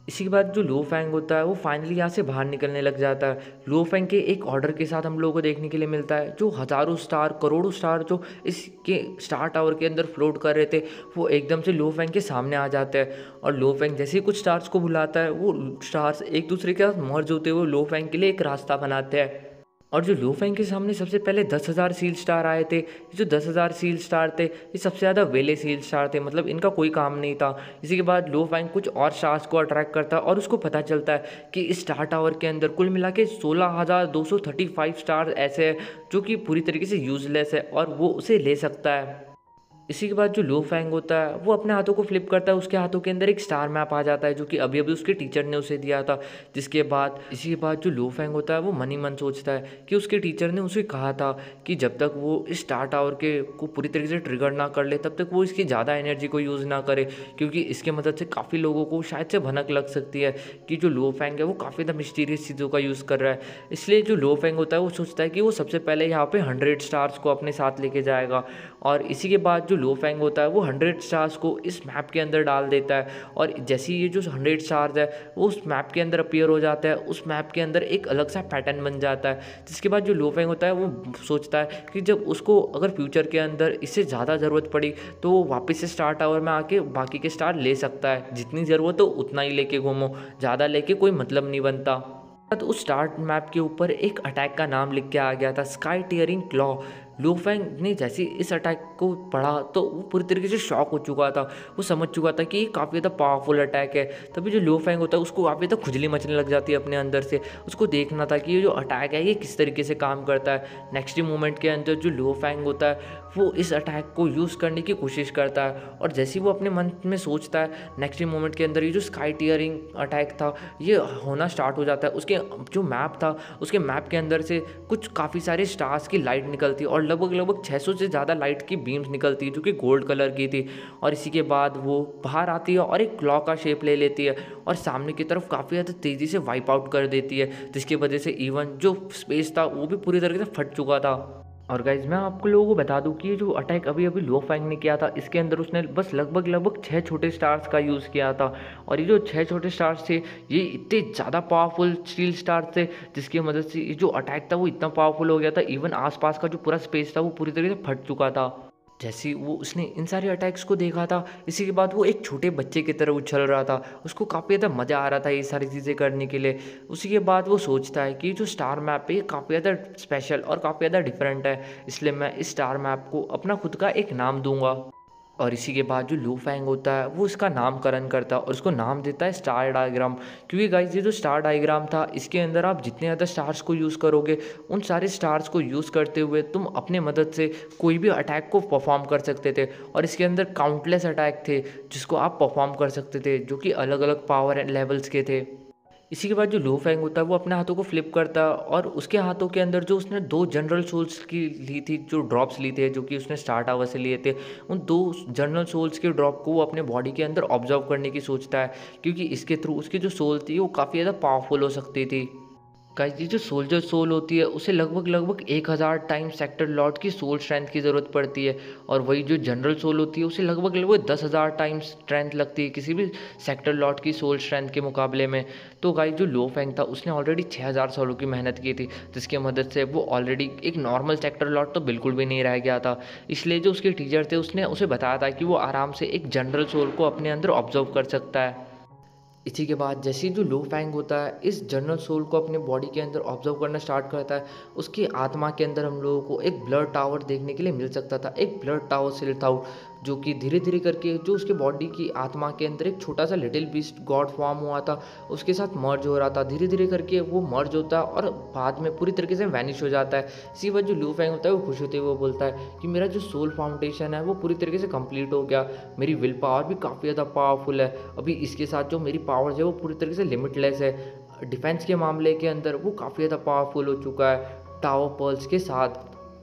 S1: इसी के बाद जो लो फैंग होता है वो फाइनली यहाँ से बाहर निकलने लग जाता है। लो फैंग के एक ऑर्डर के साथ हम लोगों को देखने के लिए मिलता है, जो हज़ारों स्टार करोड़ों स्टार जो इसके स्टार टावर के अंदर फ्लोट कर रहे थे वो एकदम से लो फैंग के सामने आ जाते हैं। और लो फैंग जैसे ही कुछ स्टार्स को बुलाता है वो स्टार्स एक दूसरे के साथ मर्ज होते हुए लो फैंग के लिए एक रास्ता बनाते हैं। और जो लो फैंग के सामने सबसे पहले दस हज़ार सील स्टार आए थे, ये जो दस हज़ार सील स्टार थे ये सबसे ज़्यादा वेले सील स्टार थे, मतलब इनका कोई काम नहीं था। इसी के बाद लो फैंग कुछ और स्टार्स को अट्रैक्ट करता है और उसको पता चलता है कि इस स्टार टावर के अंदर कुल मिला के सोलह हज़ार दो सौ थर्टी फाइव स्टार ऐसे हैं जो कि पूरी तरीके से यूजलेस है और वो उसे ले सकता है। इसी के बाद जो लो फैंग होता है वो अपने हाथों को फ्लिप करता है, उसके हाथों के अंदर एक स्टार मैप आ जाता है जो कि अभी अभी उसके टीचर ने उसे दिया था। जिसके बाद इसी के बाद जो लो फैंग होता है वो मन ही मन सोचता है कि उसके टीचर ने उसे कहा था कि जब तक वो इस स्टार टावर के को पूरी तरीके से ट्रिगर ना कर ले तब तक वो इसकी ज़्यादा एनर्जी को यूज़ ना करे, क्योंकि इसके मदद से काफ़ी लोगों को शायद से भनक लग सकती है कि जो लो फैंग है वो काफ़ी ज़्यादा मिस्टीरियस चीज़ों का यूज़ कर रहा है। इसलिए जो लो फैंग होता है वो सोचता है कि वो सबसे पहले यहाँ पे हंड्रेड स्टार्स को अपने साथ लेके जाएगा। और इसी के बाद जो लो फैंग होता है वो हंड्रेड स्टार्स को इस मैप के अंदर डाल देता है और जैसे ही ये जो हंड्रेड स्टार्स है वो उस मैप के अंदर अपीयर हो जाता है, उस मैप के अंदर एक अलग सा पैटर्न बन जाता है। जिसके बाद जो लो फैंग होता है वो सोचता है कि जब उसको अगर फ्यूचर के अंदर इससे ज़्यादा ज़रूरत पड़ी तो वो वापस से स्टार टावर में आके बाकी के स्टार ले सकता है, जितनी ज़रूरत हो उतना ही लेके घूमो, ज़्यादा लेके कोई मतलब नहीं बनता। तो उस स्टार्ट मैप के ऊपर एक अटैक का नाम लिख के आ गया था, sky tearing claw. Luo Feng ने जैसे इस अटैक को पढ़ा तो वो पूरी तरीके से शॉक हो चुका था, वो समझ चुका था कि ये काफ़ी ज़्यादा पावरफुल अटैक है। तभी जो लो फैंग होता है उसको काफ़ी ज़्यादा खुजली मचने लग जाती है अपने अंदर से, उसको देखना था कि ये जो अटैक है ये किस तरीके से काम करता है। नेक्स्ट ही मोमेंट के अंदर जो लो फैंग होता है वो इस अटैक को यूज़ करने की कोशिश करता है और जैसे ही वो अपने मन में सोचता है नेक्स्ट ही मोमेंट के अंदर ये जो स्काई टियरिंग अटैक था ये होना स्टार्ट हो जाता है। उसके जो मैप था उसके मैप के अंदर से कुछ काफ़ी सारे स्टार्स की लाइट निकलती है और लगभग लगभग छह सौ से ज़्यादा लाइट की बीम्स निकलती है जो कि गोल्ड कलर की थी। और इसी के बाद वो बाहर आती है और एक क्लॉ का शेप ले लेती है और सामने की तरफ काफ़ी ज़्यादा तेज़ी से वाइप आउट कर देती है, जिसकी वजह से इवन जो स्पेस था वो भी पूरी तरीके से फट चुका था। और गाइज मैं आपको लोगों को बता दूं कि ये जो अटैक अभी अभी लो फैंग ने किया था इसके अंदर उसने बस लगभग लगभग छः छोटे स्टार्स का यूज़ किया था और ये जो छः छोटे स्टार्स थे ये इतने ज़्यादा पावरफुल स्टील स्टार्स थे जिसकी मदद से ये जो अटैक था वो इतना पावरफुल हो गया था, इवन आसपास का जो पूरा स्पेस था वो पूरी तरीके से फट चुका था। जैसे वो उसने इन सारे अटैक्स को देखा था इसी के बाद वो एक छोटे बच्चे की तरह उछल रहा था, उसको काफ़ी ज़्यादा मज़ा आ रहा था ये सारी चीज़ें करने के लिए। उसी के बाद वो सोचता है कि जो स्टार मैप है ये काफ़ी ज़्यादा स्पेशल और काफ़ी ज़्यादा डिफरेंट है, इसलिए मैं इस स्टार मैप को अपना खुद का एक नाम दूंगा। और इसी के बाद जो लो फैंग होता है वो इसका नामकरण करता है और उसको नाम देता है स्टार डायग्राम। क्योंकि गाइस ये जो स्टार डायग्राम था इसके अंदर आप जितने ज़्यादा स्टार्स को यूज़ करोगे उन सारे स्टार्स को यूज़ करते हुए तुम अपने मदद से कोई भी अटैक को परफॉर्म कर सकते थे और इसके अंदर काउंटलेस अटैक थे जिसको आप परफॉर्म कर सकते थे जो कि अलग अलग पावर लेवल्स के थे। इसी के बाद जो लो फैंग होता है वो अपने हाथों को फ्लिप करता है और उसके हाथों के अंदर जो उसने दो जनरल सोल्स की ली थी, जो ड्रॉप्स ली थे जो कि उसने स्टार टावर से लिए थे, उन दो जनरल सोल्स के ड्रॉप को वो अपने बॉडी के अंदर ऑब्जर्व करने की सोचता है, क्योंकि इसके थ्रू उसकी जो सोल थी वो काफ़ी ज़्यादा पावरफुल हो सकती थी। गाइस ये जो सोल्जर सोल होती है उसे लगभग लगभग एक हज़ार टाइम सेक्टर लॉर्ड की सोल स्ट्रेंथ की ज़रूरत पड़ती है और वही जो जनरल सोल होती है उसे लगभग लगभग दस हज़ार टाइम स्ट्रेंथ लगती है किसी भी सेक्टर लॉर्ड की सोल स्ट्रेंथ के मुकाबले में। तो गाइस जो लो फैंग था उसने ऑलरेडी छः हज़ार सोलों की मेहनत की थी जिसकी मदद से वो ऑलरेडी एक नॉर्मल सेक्टर लॉर्ड तो बिल्कुल भी नहीं रह गया था। इसलिए जो उसके टीचर थे उसने उसे बताया था कि वो आराम से एक जनरल सोल को अपने अंदर ऑब्जर्व कर सकता है। इसी के बाद जैसे ही जो लो फैंग होता है इस जनरल सोल को अपने बॉडी के अंदर ऑब्जर्व करना स्टार्ट करता है, उसकी आत्मा के अंदर हम लोगों को एक ब्लड टावर देखने के लिए मिल सकता था, एक ब्लड टावर सिल्ट था जो कि धीरे धीरे करके जो उसके बॉडी की आत्मा के अंदर एक छोटा सा लिटिल बीस्ट गॉड फॉर्म हुआ था उसके साथ मर्ज हो रहा था। धीरे धीरे करके वो मर्ज होता है और बाद में पूरी तरीके से वैनिश हो जाता है। इसी वजह जो लो फैंग होता है वो खुश होते हुए वो बोलता है कि मेरा जो सोल फाउंडेशन है वो पूरी तरीके से कंप्लीट हो गया, मेरी विल पावर भी काफ़ी ज़्यादा पावरफुल है, अभी इसके साथ जो मेरी पावर्स है वो पूरी तरीके से लिमिटलेस है। डिफेंस के मामले के अंदर वो काफ़ी ज़्यादा पावरफुल हो चुका है टावर पर्ल्स के साथ,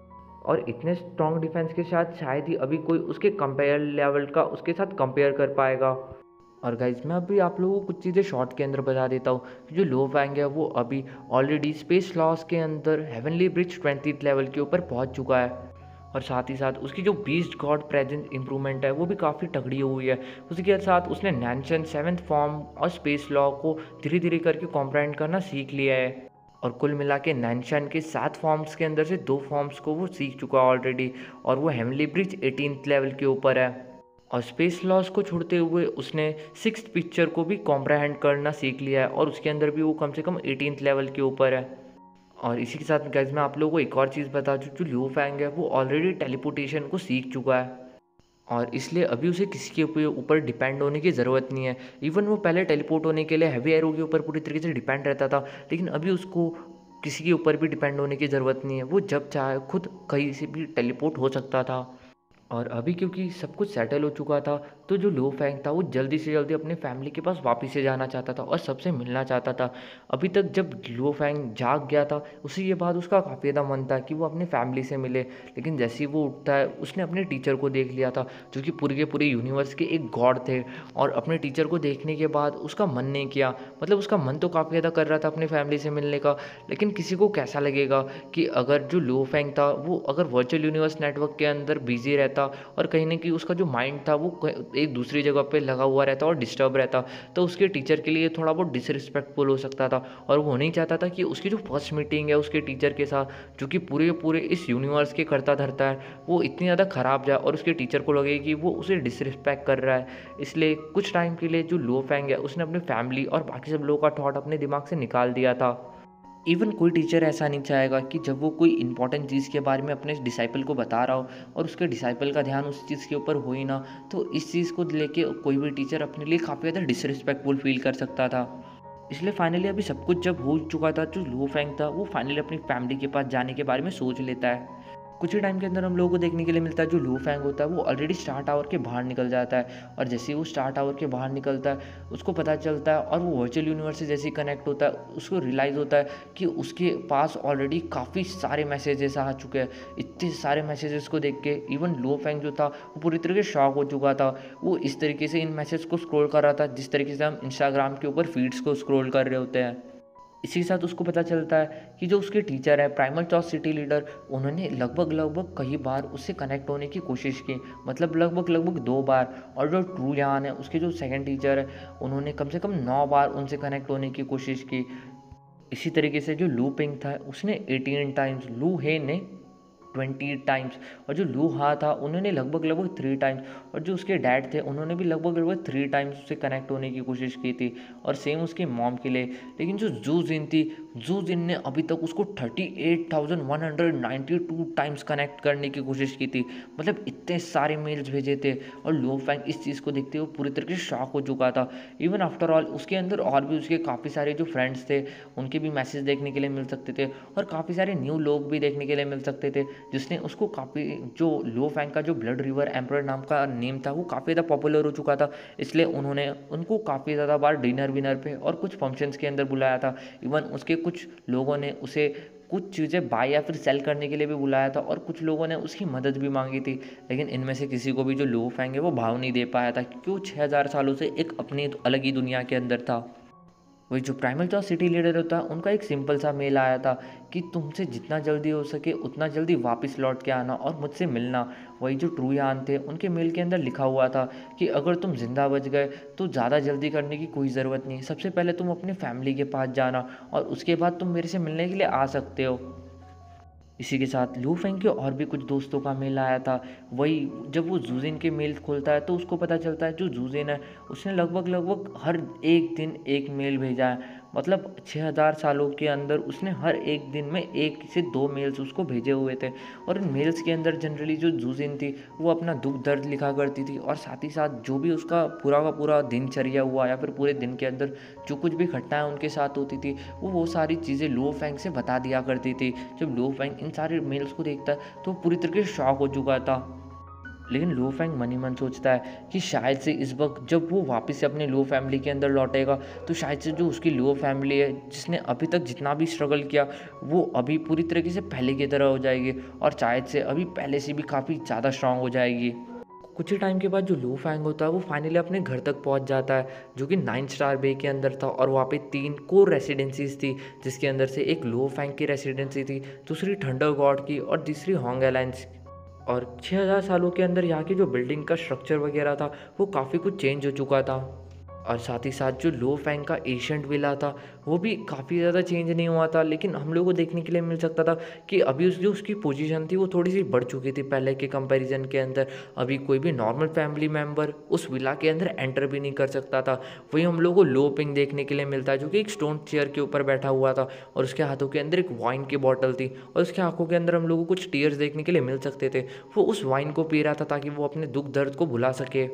S1: और इतने स्ट्रॉन्ग डिफेंस के साथ शायद ही अभी कोई उसके कंपेयर लेवल का उसके साथ कंपेयर कर पाएगा। और गाइज मैं अभी आप लोगों को कुछ चीज़ें शॉर्ट के अंदर बता देता हूँ कि जो लो फैंग है वो अभी ऑलरेडी स्पेस लॉस के अंदर हेवनली ब्रिज ट्वेंटी लेवल के ऊपर पहुँच चुका है और साथ ही साथ उसकी जो बीस्ट गॉड प्रेजेंस इंप्रूवमेंट है वो भी काफ़ी तगड़ी हुई है। उसी के साथ उसने नैनशन सेवन्थ फॉर्म और स्पेस लॉ को धीरे धीरे करके कॉम्प्रहेंड करना सीख लिया है। और कुल मिला के नैनशन के सात फॉर्म्स के अंदर से दो फॉर्म्स को वो सीख चुका है ऑलरेडी, और वो हेवनली ब्रिज एटीनथ लेवल के ऊपर है। और स्पेस लॉस को छोड़ते हुए उसने सिक्स्थ पिक्चर को भी कॉम्प्रहेंड करना सीख लिया है, और उसके अंदर भी वो कम से कम एटीनथ लेवल के ऊपर है। और इसी के साथ गाइस मैं आप लोगों को एक और चीज़ बता दूँ, जो लियो फैंग है वो ऑलरेडी टेलीपोर्टेशन को सीख चुका है, और इसलिए अभी उसे किसी के ऊपर ऊपर डिपेंड होने की ज़रूरत नहीं है। इवन वो पहले टेलीपोर्ट होने के लिए हैवी एरो के ऊपर पूरी तरीके से डिपेंड रहता था, लेकिन अभी उसको किसी के ऊपर भी डिपेंड होने की ज़रूरत नहीं है। वो जब चाहे खुद कहीं से भी टेलीपोर्ट हो सकता था। और अभी क्योंकि सब कुछ सेटल हो चुका था, तो जो लो फैंग था वो जल्दी से जल्दी अपने फैमिली के पास वापस से जाना चाहता था और सबसे मिलना चाहता था। अभी तक जब लो फैंग जाग गया था उसी के बाद उसका काफ़ी ज़्यादा मन था कि वो अपने फैमिली से मिले, लेकिन जैसे ही वो उठता है उसने अपने टीचर को देख लिया था, जो कि पूरे के पूरे यूनिवर्स के एक गॉड थे। और अपने टीचर को देखने के बाद उसका मन नहीं किया, मतलब उसका मन तो काफ़ी ज़्यादा कर रहा था अपने फैमिली से मिलने का, लेकिन किसी को कैसा लगेगा कि अगर जो लो फैंग था वो अगर वर्चुअल यूनिवर्स नेटवर्क के अंदर बिजी रहता और कहीं ना कहीं उसका जो माइंड था वो एक दूसरी जगह पे लगा हुआ रहता और डिस्टर्ब रहता, तो उसके टीचर के लिए थोड़ा बहुत डिसरिस्पेक्टफुल हो सकता था। और वो नहीं चाहता था कि उसकी जो फर्स्ट मीटिंग है उसके टीचर के साथ, जो कि पूरे पूरे इस यूनिवर्स के करता धरता है, वो इतनी ज़्यादा ख़राब जाए और उसके टीचर को लगे कि वो उसे डिसरिस्पेक्ट कर रहा है। इसलिए कुछ टाइम के लिए जो लो फैंग है उसने अपनी फैमिली और बाकी सब लोगों का थॉट अपने दिमाग से निकाल दिया था। इवन कोई टीचर ऐसा नहीं चाहेगा कि जब वो कोई इंपॉर्टेंट चीज़ के बारे में अपने डिसाइपल को बता रहा हो और उसके डिसाइपल का ध्यान उस चीज़ के ऊपर हो ही ना, तो इस चीज़ को लेके कोई भी टीचर अपने लिए काफ़ी ज़्यादा डिसरिस्पेक्टफुल फील कर सकता था। इसलिए फाइनली अभी सब कुछ जब हो चुका था, जो लो फैंग था वो फाइनली अपनी फैमिली के पास जाने के बारे में सोच लेता है। कुछ ही टाइम के अंदर हम लोगों को देखने के लिए मिलता है जो लो फैंग होता है वो ऑलरेडी स्टार टावर के बाहर निकल जाता है, और जैसे ही वो स्टार टावर के बाहर निकलता है उसको पता चलता है, और वो वर्चुअल यूनिवर्स से जैसे ही कनेक्ट होता है उसको रियलाइज़ होता है कि उसके पास ऑलरेडी काफ़ी सारे मैसेजेस आ चुके हैं। इतने सारे मैसेजेस को देख के इवन लो फैंग जो था वो पूरी तरीके से शॉक हो चुका था। वो इस तरीके से इन मैसेज को स्क्रॉल कर रहा था जिस तरीके से हम इंस्टाग्राम के ऊपर फीड्स को स्क्रॉल कर रहे होते हैं। इसी के साथ उसको पता चलता है कि जो उसके टीचर है प्राइमल चॉस सिटी लीडर, उन्होंने लगभग लगभग कई बार उससे कनेक्ट होने की कोशिश की, मतलब लगभग लगभग दो बार। और जो ट्रू यान है उसके जो सेकंड टीचर है उन्होंने कम से कम नौ बार उनसे कनेक्ट होने की कोशिश की। इसी तरीके से जो लू पिंग था उसने एटीन टाइम्स, लू हे ने ट्वेंटी टाइम्स, और जो लू हा था उन्होंने लगभग लगभग थ्री टाइम्स, और जो उसके डैड थे उन्होंने भी लगभग लगभग थ्री टाइम्स उससे कनेक्ट होने की कोशिश की थी, और सेम उसकी मॉम के लिए। लेकिन जो जू जिन थी, जू जिन ने अभी तक उसको thirty eight thousand one hundred ninety two times connect करने की कोशिश की थी, मतलब इतने सारे मेल्स भेजे थे। और लो फैंग इस चीज़ को देखते हुए पूरी तरीके से शॉक हो चुका था। इवन आफ्टर ऑल उसके अंदर और भी उसके काफ़ी सारे जो फ्रेंड्स थे उनके भी मैसेज देखने के लिए मिल सकते थे, और काफ़ी सारे न्यू लोग भी देखने के लिए मिल सकते थे, जिसने उसको काफ़ी, जो लो फैंग का जो ब्लड रिवर एम्परर नाम का नेम था वो काफ़ी ज़्यादा पॉपुलर हो चुका था। इसलिए उन्होंने उनको काफ़ी ज़्यादा बार डिनर विनर पे और कुछ फंक्शंस के अंदर बुलाया था। इवन उसके कुछ लोगों ने उसे कुछ चीज़ें बाय या फिर सेल करने के लिए भी बुलाया था, और कुछ लोगों ने उसकी मदद भी मांगी थी। लेकिन इनमें से किसी को भी जो लो फैंग है वो भाव नहीं दे पाया था, क्योंकि वो छः हज़ार सालों से एक अपनी अलग ही दुनिया के अंदर था। वही जो प्राइमल चॉस सिटी लीडर होता है उनका एक सिंपल सा मेल आया था कि तुमसे जितना जल्दी हो सके उतना जल्दी वापस लौट के आना और मुझसे मिलना। वही जो ट्रू यान थे उनके मेल के अंदर लिखा हुआ था कि अगर तुम जिंदा बच गए तो ज़्यादा जल्दी करने की कोई ज़रूरत नहीं, सबसे पहले तुम अपने फैमिली के पास जाना और उसके बाद तुम मेरे से मिलने के लिए आ सकते हो। इसी के साथ लू फेंग के और भी कुछ दोस्तों का मेल आया था। वही जब वो जूजिन के मेल खोलता है तो उसको पता चलता है जो जूजिन है उसने लगभग लगभग हर एक दिन एक मेल भेजा है, मतलब छः हज़ार सालों के अंदर उसने हर एक दिन में एक से दो मेल्स उसको भेजे हुए थे। और इन मेल्स के अंदर जनरली जो जूजिन थी वो अपना दुख दर्द लिखा करती थी, और साथ ही साथ जो भी उसका पूरा का पूरा दिनचर्या हुआ या फिर पूरे दिन के अंदर जो कुछ भी घटनाएं उनके साथ होती थी वो वो सारी चीज़ें लो फेंग से बता दिया करती थी। जब लो फेंग इन सारे मेल्स को देखता है तो पूरी तरीके से शॉक हो चुका था। लेकिन लो फैंग मन ही मन सोचता है कि शायद से इस वक्त जब वो वापस से अपने लो फैमिली के अंदर लौटेगा तो शायद से जो उसकी लो फैमिली है जिसने अभी तक जितना भी स्ट्रगल किया वो अभी पूरी तरीके से पहले की तरह हो जाएगी, और शायद से अभी पहले से भी काफ़ी ज़्यादा स्ट्रांग हो जाएगी। कुछ ही टाइम के बाद जो लो फैंग होता है वो फाइनली अपने घर तक पहुंच जाता है, जो कि नाइन स्टार बे के अंदर था, और वहाँ पे तीन कोर रेसिडेंसीज थी जिसके अंदर से एक लो फैंग की रेसिडेंसी थी, दूसरी थंडर गॉड की और तीसरी होंग अलायंस। और छह हज़ार सालों के अंदर यहाँ की जो बिल्डिंग का स्ट्रक्चर वगैरह था वो काफ़ी कुछ चेंज हो चुका था। और साथ ही साथ जो लो फैंग का एशियंट विला था वो भी काफ़ी ज़्यादा चेंज नहीं हुआ था, लेकिन हम लोग को देखने के लिए मिल सकता था कि अभी उस जो उसकी पोजीशन थी वो थोड़ी सी बढ़ चुकी थी पहले के कंपैरिजन के अंदर। अभी कोई भी नॉर्मल फैमिली मेम्बर उस विला के अंदर एंटर भी नहीं कर सकता था। वही हम लोग को लो पिंग देखने के लिए मिलता है जो कि एक स्टोन चेयर के ऊपर बैठा हुआ था और उसके हाथों के अंदर एक वाइन की बॉटल थी और उसके आंखों के अंदर हम लोगों को कुछ टीयर्स देखने के लिए मिल सकते थे। वो उस वाइन को पी रहा था ताकि वो अपने दुख दर्द को भुला सके।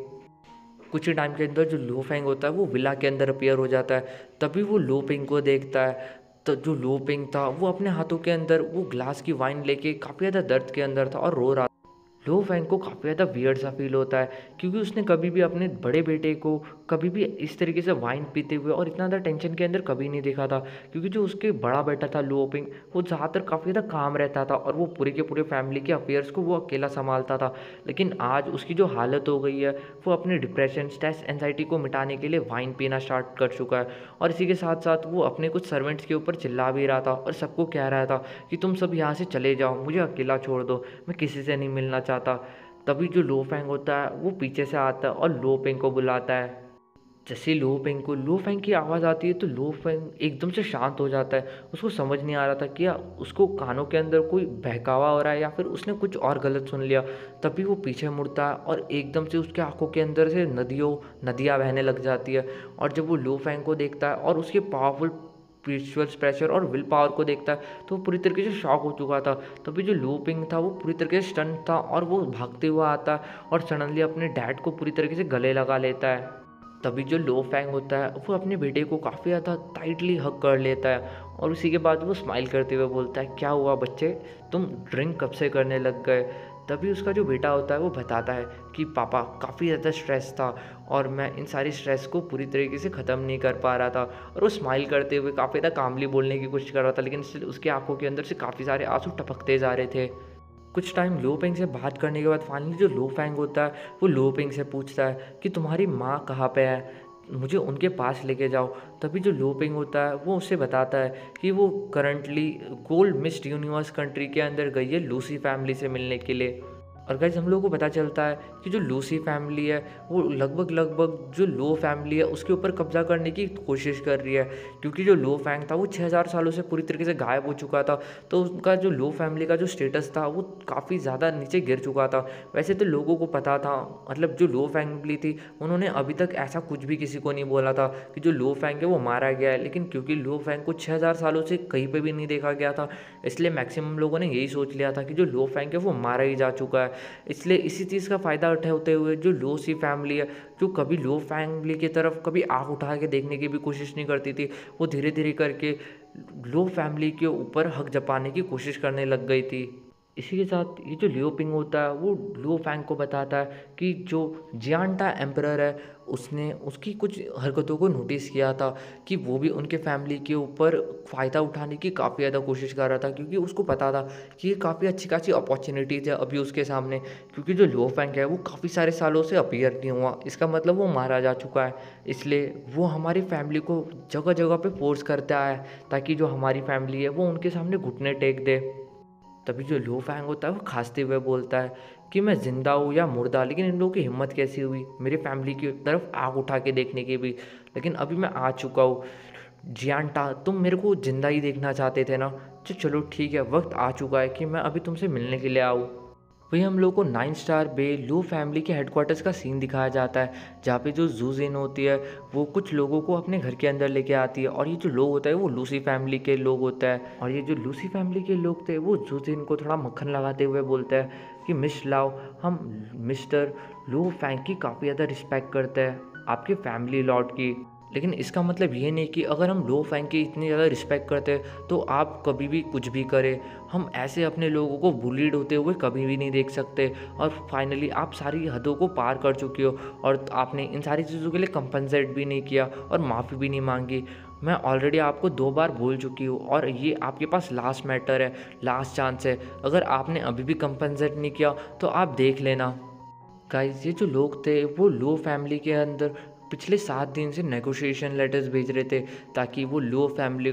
S1: कुछ ही टाइम के अंदर जो लो फैंग होता है वो विला के अंदर अपीयर हो जाता है। तभी वो लो पिंग को देखता है। तो जो लो पिंग था वो अपने हाथों के अंदर वो ग्लास की वाइन लेके काफ़ी ज़्यादा दर्द के अंदर था और रो रहा था। लो फैंग को काफ़ी ज़्यादा वियर्ड सा फील होता है क्योंकि उसने कभी भी अपने बड़े बेटे को कभी भी इस तरीके से वाइन पीते हुए और इतना ज़्यादा टेंशन के अंदर कभी नहीं देखा था। क्योंकि जो उसके बड़ा बेटा था लो पिंग वो ज़्यादातर काफ़ी ज़्यादा काम रहता था और वो पूरे के पूरे फैमिली के अफेयर्स को वो अकेला संभालता था। लेकिन आज उसकी जो हालत हो गई है वो अपने डिप्रेशन स्ट्रेस एंजाइटी को मिटाने के लिए वाइन पीना स्टार्ट कर चुका है। और इसी के साथ साथ वो अपने कुछ सर्वेंट्स के ऊपर चिल्ला भी रहा था और सबको कह रहा था कि तुम सब यहाँ से चले जाओ, मुझे अकेला छोड़ दो, मैं किसी से नहीं मिलना चाहता। तभी जो लो फैंग होता है वो पीछे से आता है और लो पेंग को बुलाता है। जैसे लो पेंग को लो फैंग की आवाज़ आती है तो लो फैंग एकदम से शांत हो जाता है। उसको समझ नहीं आ रहा था कि या उसको कानों के अंदर कोई बहकावा हो रहा है या फिर उसने कुछ और गलत सुन लिया। तभी वो पीछे मुड़ता है और एकदम से उसके आंखों के अंदर से नदियों नदियाँ बहने लग जाती है। और जब वो लो फैंग को देखता है और उसके पावरफुल स्पिरिचुअल प्रेशर और विल पावर को देखता है तो वो पूरी तरीके से शॉक हो चुका था। तभी जो लो पिंग था वो पूरी तरीके से स्टन था और वो भागते हुआ आता है और सडनली अपने डैड को पूरी तरीके से गले लगा लेता है। तभी जो लो फैंग होता है वो अपने बेटे को काफ़ी ज़्यादा टाइटली हग कर लेता है और उसी के बाद वो स्माइल करते हुए बोलता है, क्या हुआ बच्चे, तुम ड्रिंक कब से करने लग गए। तभी उसका जो बेटा होता है वो बताता है कि पापा काफ़ी ज़्यादा स्ट्रेस था और मैं इन सारी स्ट्रेस को पूरी तरीके से ख़त्म नहीं कर पा रहा था। और वो स्माइल करते हुए काफ़ी ज़्यादा कामली बोलने की कोशिश कर रहा था, लेकिन स्टिल उसकी आंखों के अंदर से काफ़ी सारे आंसू टपकते जा रहे थे। कुछ टाइम लो पेंग से बात करने के बाद फाइनली जो लो फैंग होता है वो लो पेंग से पूछता है कि तुम्हारी माँ कहाँ पे है, मुझे उनके पास लेके जाओ। तभी जो लो पेंग होता है वो उससे बताता है कि वो currently gold mist universe country के अंदर गई है लूसी फैमिली से मिलने के लिए। और गाइस हम लोगों को पता चलता है कि जो लूसी फैमिली है वो लगभग लगभग जो लो फैमिली है उसके ऊपर कब्जा करने की कोशिश कर रही है। क्योंकि जो लो फैंग था वो छः हज़ार सालों से पूरी तरीके से गायब हो चुका था, तो उनका जो लो फैमिली का जो स्टेटस था वो काफ़ी ज़्यादा नीचे गिर चुका था। वैसे तो लोगों को पता था, मतलब जो लो फैमिली थी उन्होंने अभी तक ऐसा कुछ भी किसी को नहीं बोला था कि जो लो फैंग है वो मारा गया है। लेकिन क्योंकि लो फैंग को छः हज़ार सालों से कहीं पर भी नहीं देखा गया था, इसलिए मैक्सिमम लोगों ने यही सोच लिया था कि जो लो फैंग है वो मारा ही जा चुका है। इसलिए इसी चीज़ का फ़ायदा उठाते हुए जो लो सी फैमिली है, जो कभी लो फैमिली की तरफ कभी आँख उठा के देखने की भी कोशिश नहीं करती थी, वो धीरे धीरे करके लो फैमिली के ऊपर हक जताने की कोशिश करने लग गई थी। इसी के साथ ये जो लियो पिंग होता है वो लो फैंग को बताता है कि जो जियांटा एम्परर है उसने उसकी कुछ हरकतों को नोटिस किया था कि वो भी उनके फैमिली के ऊपर फ़ायदा उठाने की काफ़ी ज़्यादा कोशिश कर रहा था। क्योंकि उसको पता था कि ये काफ़ी अच्छी खासी अपॉर्चुनिटीज़ है अभी उसके सामने। क्योंकि जो लो फैंग है वो काफ़ी सारे सालों से अपीयर नहीं हुआ, इसका मतलब वो मारा जा चुका है। इसलिए वो हमारी फैमिली को जगह जगह पे फोर्स करता है ताकि जो हमारी फैमिली है वो उनके सामने घुटने टेक दे। तभी जो लो फैंग होता है वो खांसते हुए बोलता है कि मैं ज़िंदा हूँ या मुर्दा, लेकिन इन लोगों की हिम्मत कैसी हुई मेरी फैमिली की तरफ आग उठा के देखने की भी। लेकिन अभी मैं आ चुका हूँ। जियांटा, तुम मेरे को ज़िंदा ही देखना चाहते थे ना, तो चलो ठीक है, वक्त आ चुका है कि मैं अभी तुमसे मिलने के लिए आऊँ। वहीं हम लोग को नाइन स्टार बे लू फैमिली के हेडक्वार्टर्स का सीन दिखाया जाता है, जहाँ पे जो जू जिन होती है वो कुछ लोगों को अपने घर के अंदर लेके आती है। और ये जो लोग होता है वो लूसी फैमिली के लोग होता है। और ये जो लूसी फैमिली के लोग थे वो जू जिन को थोड़ा मक्खन लगाते हुए बोलते हैं कि मिस लाओ, हम मिस्टर लू फैंग की काफ़ी ज़्यादा रिस्पेक्ट करते हैं, आपके फैमिली लॉर्ड की। लेकिन इसका मतलब ये नहीं कि अगर हम लो फैंग की इतनी ज़्यादा रिस्पेक्ट करते हैं तो आप कभी भी कुछ भी करें। हम ऐसे अपने लोगों को बुलीड होते हुए कभी भी नहीं देख सकते। और फाइनली आप सारी हदों को पार कर चुके हो और आपने इन सारी चीज़ों के लिए कंपनसेट भी नहीं किया और माफ़ी भी नहीं मांगी। मैं ऑलरेडी आपको दो बार बोल चुकी हूँ और ये आपके पास लास्ट मैटर है, लास्ट चांस है। अगर आपने अभी भी कंपनसेट नहीं किया तो आप देख लेना। गाइस, ये जो लोग थे वो लो फैमिली के अंदर पिछले सात दिन से नेगोशिएशन लेटर्स भेज रहे थे ताकि वो लो फैमिली को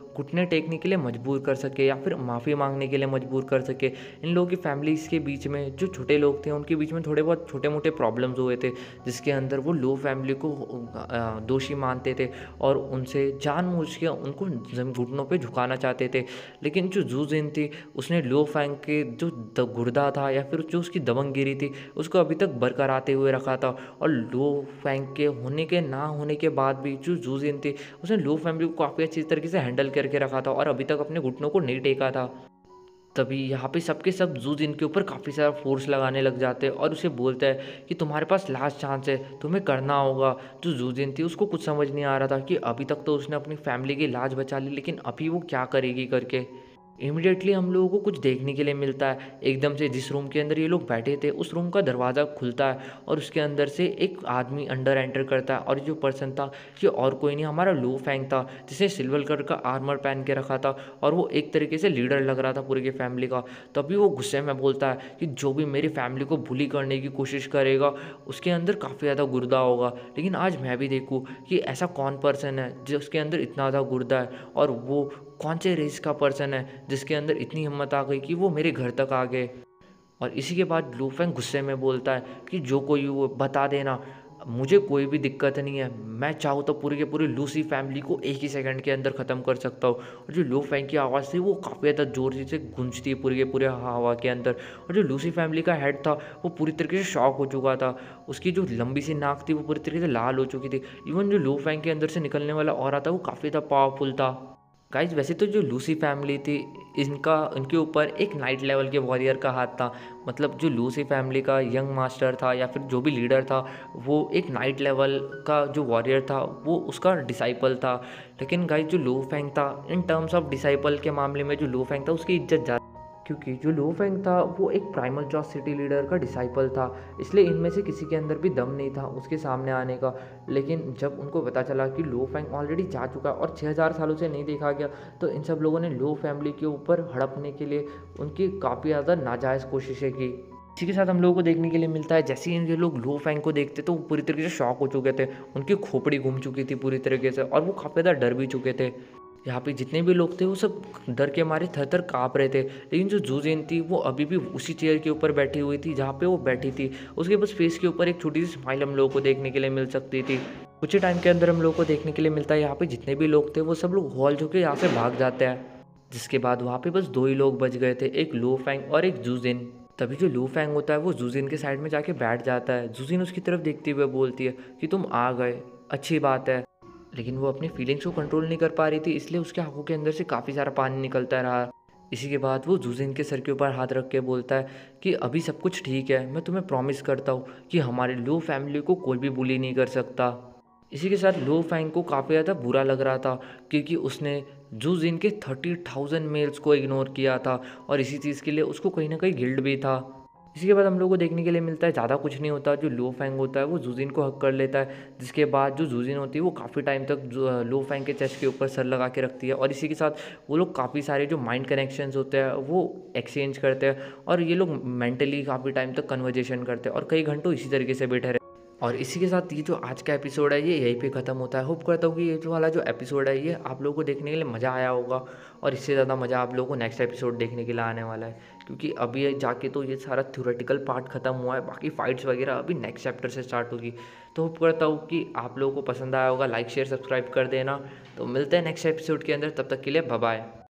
S1: घुटने टेकने के लिए मजबूर कर सके या फिर माफ़ी मांगने के लिए मजबूर कर सके। इन लोगों की फैमिलीज़ के बीच में जो छोटे लोग थे उनके बीच में थोड़े बहुत छोटे मोटे प्रॉब्लम्स हुए थे, जिसके अंदर वो लो फैमिली को अ, दोषी मानते थे और उनसे जानबूझ के उनको जम घुटनों पे झुकाना चाहते थे। लेकिन जो जू जिन थी उसने लो फैंग के जो द गुर्दा था या फिर जो उसकी दबंगगिरी थी उसको अभी तक बरकराते हुए रखा था। और लो फैंग के होने के ना होने के बाद भी जो जू जिन थी उसने लो फैमिली को काफ़ी अच्छी तरीके से हैंडल करके रखा था और अभी तक अपने घुटनों को नहीं टेका था। तभी यहाँ पे सबके सब जू जिन के ऊपर काफ़ी सारा फोर्स लगाने लग जाते हैं और उसे बोलता है कि तुम्हारे पास लास्ट चांस है, तुम्हें करना होगा। जो जू जिन थी उसको कुछ समझ नहीं आ रहा था कि अभी तक तो उसने अपनी फैमिली की लाज बचा ली, लेकिन अभी वो क्या करेगी करके। इमीडिएटली हम लोगों को कुछ देखने के लिए मिलता है। एकदम से जिस रूम के अंदर ये लोग बैठे थे उस रूम का दरवाज़ा खुलता है और उसके अंदर से एक आदमी अंडर एंटर करता है। और जो पर्सन था ये और कोई नहीं, हमारा लो फैंग था, जिसने सिल्वर कलर का आर्मर पहन के रखा था और वो एक तरीके से लीडर लग रहा था पूरी की फैमिली का। तभी वो गुस्से में बोलता है कि जो भी मेरी फैमिली को बुली करने की कोशिश करेगा उसके अंदर काफ़ी ज़्यादा गुर्दा होगा। लेकिन आज मैं भी देखूँ कि ऐसा कौन पर्सन है जिसके अंदर इतना ज़्यादा गुर्दा है और वो कौन से रेस का पर्सन है जिसके अंदर इतनी हिम्मत आ गई कि वो मेरे घर तक आ गए। और इसी के बाद लू फेंग गुस्से में बोलता है कि जो कोई वो बता देना, मुझे कोई भी दिक्कत नहीं है, मैं चाहूँ तो पूरी के पूरी लूसी फैमिली को एक ही सेकंड के अंदर ख़त्म कर सकता हूँ। और जो लू फेंग की आवाज़ थी वो काफ़ी ज़्यादा ज़ोर से गूंजती है पूरे के पूरे हवा के अंदर। और जो लूसी फैमिली का हेड था वो पूरी तरीके से शॉक हो चुका था, उसकी जो लंबी सी नाक थी वो पूरी तरीके से लाल हो चुकी थी। इवन जो लू फेंग के अंदर से निकलने वाला ऑरा था वो काफ़ी ज़्यादा पावरफुल था। गाइज वैसे तो जो लूसी फैमिली थी इनका इनके ऊपर एक नाइट लेवल के वॉरियर का हाथ था। मतलब जो लूसी फैमिली का यंग मास्टर था या फिर जो भी लीडर था वो एक नाइट लेवल का जो वॉरियर था वो उसका डिसाइपल था। लेकिन गाइज जो लू फेंग था इन टर्म्स ऑफ डिसाइपल के मामले में जो लू फेंग था उसकी इज्जत ज़्यादा, क्योंकि जो लो फेंग था वो एक प्राइमल जॉस सिटी लीडर का डिसाइपल था, इसलिए इनमें से किसी के अंदर भी दम नहीं था उसके सामने आने का। लेकिन जब उनको पता चला कि लो फेंग ऑलरेडी जा चुका और छः हज़ार सालों से नहीं देखा गया, तो इन सब लोगों ने लो फैमिली के ऊपर हड़पने के लिए उनकी काफ़ी ज़्यादा नाजायज़ कोशिशें की। इसी के साथ हम लोगों को देखने के लिए मिलता है जैसे ही ये लोग लो फैंग को देखते तो वो पूरी तरीके से शॉक हो चुके थे, उनकी खोपड़ी घूम चुकी थी पूरी तरीके से और वो काफ़ी ज़्यादा डर भी चुके थे। यहाँ पे जितने भी लोग थे वो सब डर के मारे थर थर काँप रहे थे। लेकिन जो जू जिन थी वो अभी भी उसी चेयर के ऊपर बैठी हुई थी जहाँ पे वो बैठी थी। उसके बस फेस के ऊपर एक छोटी सी स्माइल हम लोगों को देखने के लिए मिल सकती थी। कुछ ही टाइम के अंदर हम लोगों को देखने के लिए मिलता है यहाँ पे जितने भी लोग थे वो सब लोग हॉल जो के यहाँ से भाग जाते हैं। जिसके बाद वहाँ पे बस दो ही लोग बच गए थे, एक लो फैंग और एक जू जिन। तभी जो लू फैंग होता है वो जू जिन के साइड में जाके बैठ जाता है। जू जिन उसकी तरफ देखते हुए बोलती है कि तुम आ गए, अच्छी बात है। लेकिन वो अपनी फीलिंग्स को कंट्रोल नहीं कर पा रही थी, इसलिए उसके आंखों के अंदर से काफ़ी सारा पानी निकलता रहा। इसी के बाद वो जू जिन के सर के ऊपर हाथ रख के बोलता है कि अभी सब कुछ ठीक है, मैं तुम्हें प्रॉमिस करता हूँ कि हमारे लो फैमिली को कोई भी बुली नहीं कर सकता। इसी के साथ लो फैंग को काफ़ी ज़्यादा बुरा लग रहा था क्योंकि उसने जू जिन के थर्टी थाउजेंड मेल्स को इग्नोर किया था और इसी चीज़ के लिए उसको कहीं ना कहीं गिल्ट भी था। इसी के बाद हम लोग को देखने के लिए मिलता है ज़्यादा कुछ नहीं होता, जो लो फैंग होता है वो जू जिन को हक कर लेता है। जिसके बाद जो जू जिन होती है वो काफ़ी टाइम तक जो लो फैंग के चेस्ट के ऊपर सर लगा के रखती है और इसी के साथ वो लोग काफ़ी सारे जो माइंड कनेक्शंस होते हैं वो एक्सचेंज करते हैं और ये लोग मेंटली काफ़ी टाइम तक कन्वर्जेशन करते हैं और कई घंटों इसी तरीके से बैठे रहते हैं। और इसी के साथ ये जो आज का एपिसोड है ये यहीं पे ख़त्म होता है। होप करता हूँ कि ये जो वाला जो एपिसोड है ये आप लोगों को देखने के लिए मज़ा आया होगा और इससे ज़्यादा मज़ा आप लोगों को नेक्स्ट एपिसोड देखने के लिए आने वाला है, क्योंकि अभी जाके तो ये सारा थ्योरेटिकल पार्ट ख़त्म हुआ है, बाकी फाइट्स वगैरह अभी नेक्स्ट चैप्टर से स्टार्ट होगी। तो होप करता हूँ कि आप लोगों को पसंद आया होगा, लाइक शेयर सब्सक्राइब कर देना। तो मिलते हैं नेक्स्ट एपिसोड के अंदर, तब तक के लिए बाय बाय।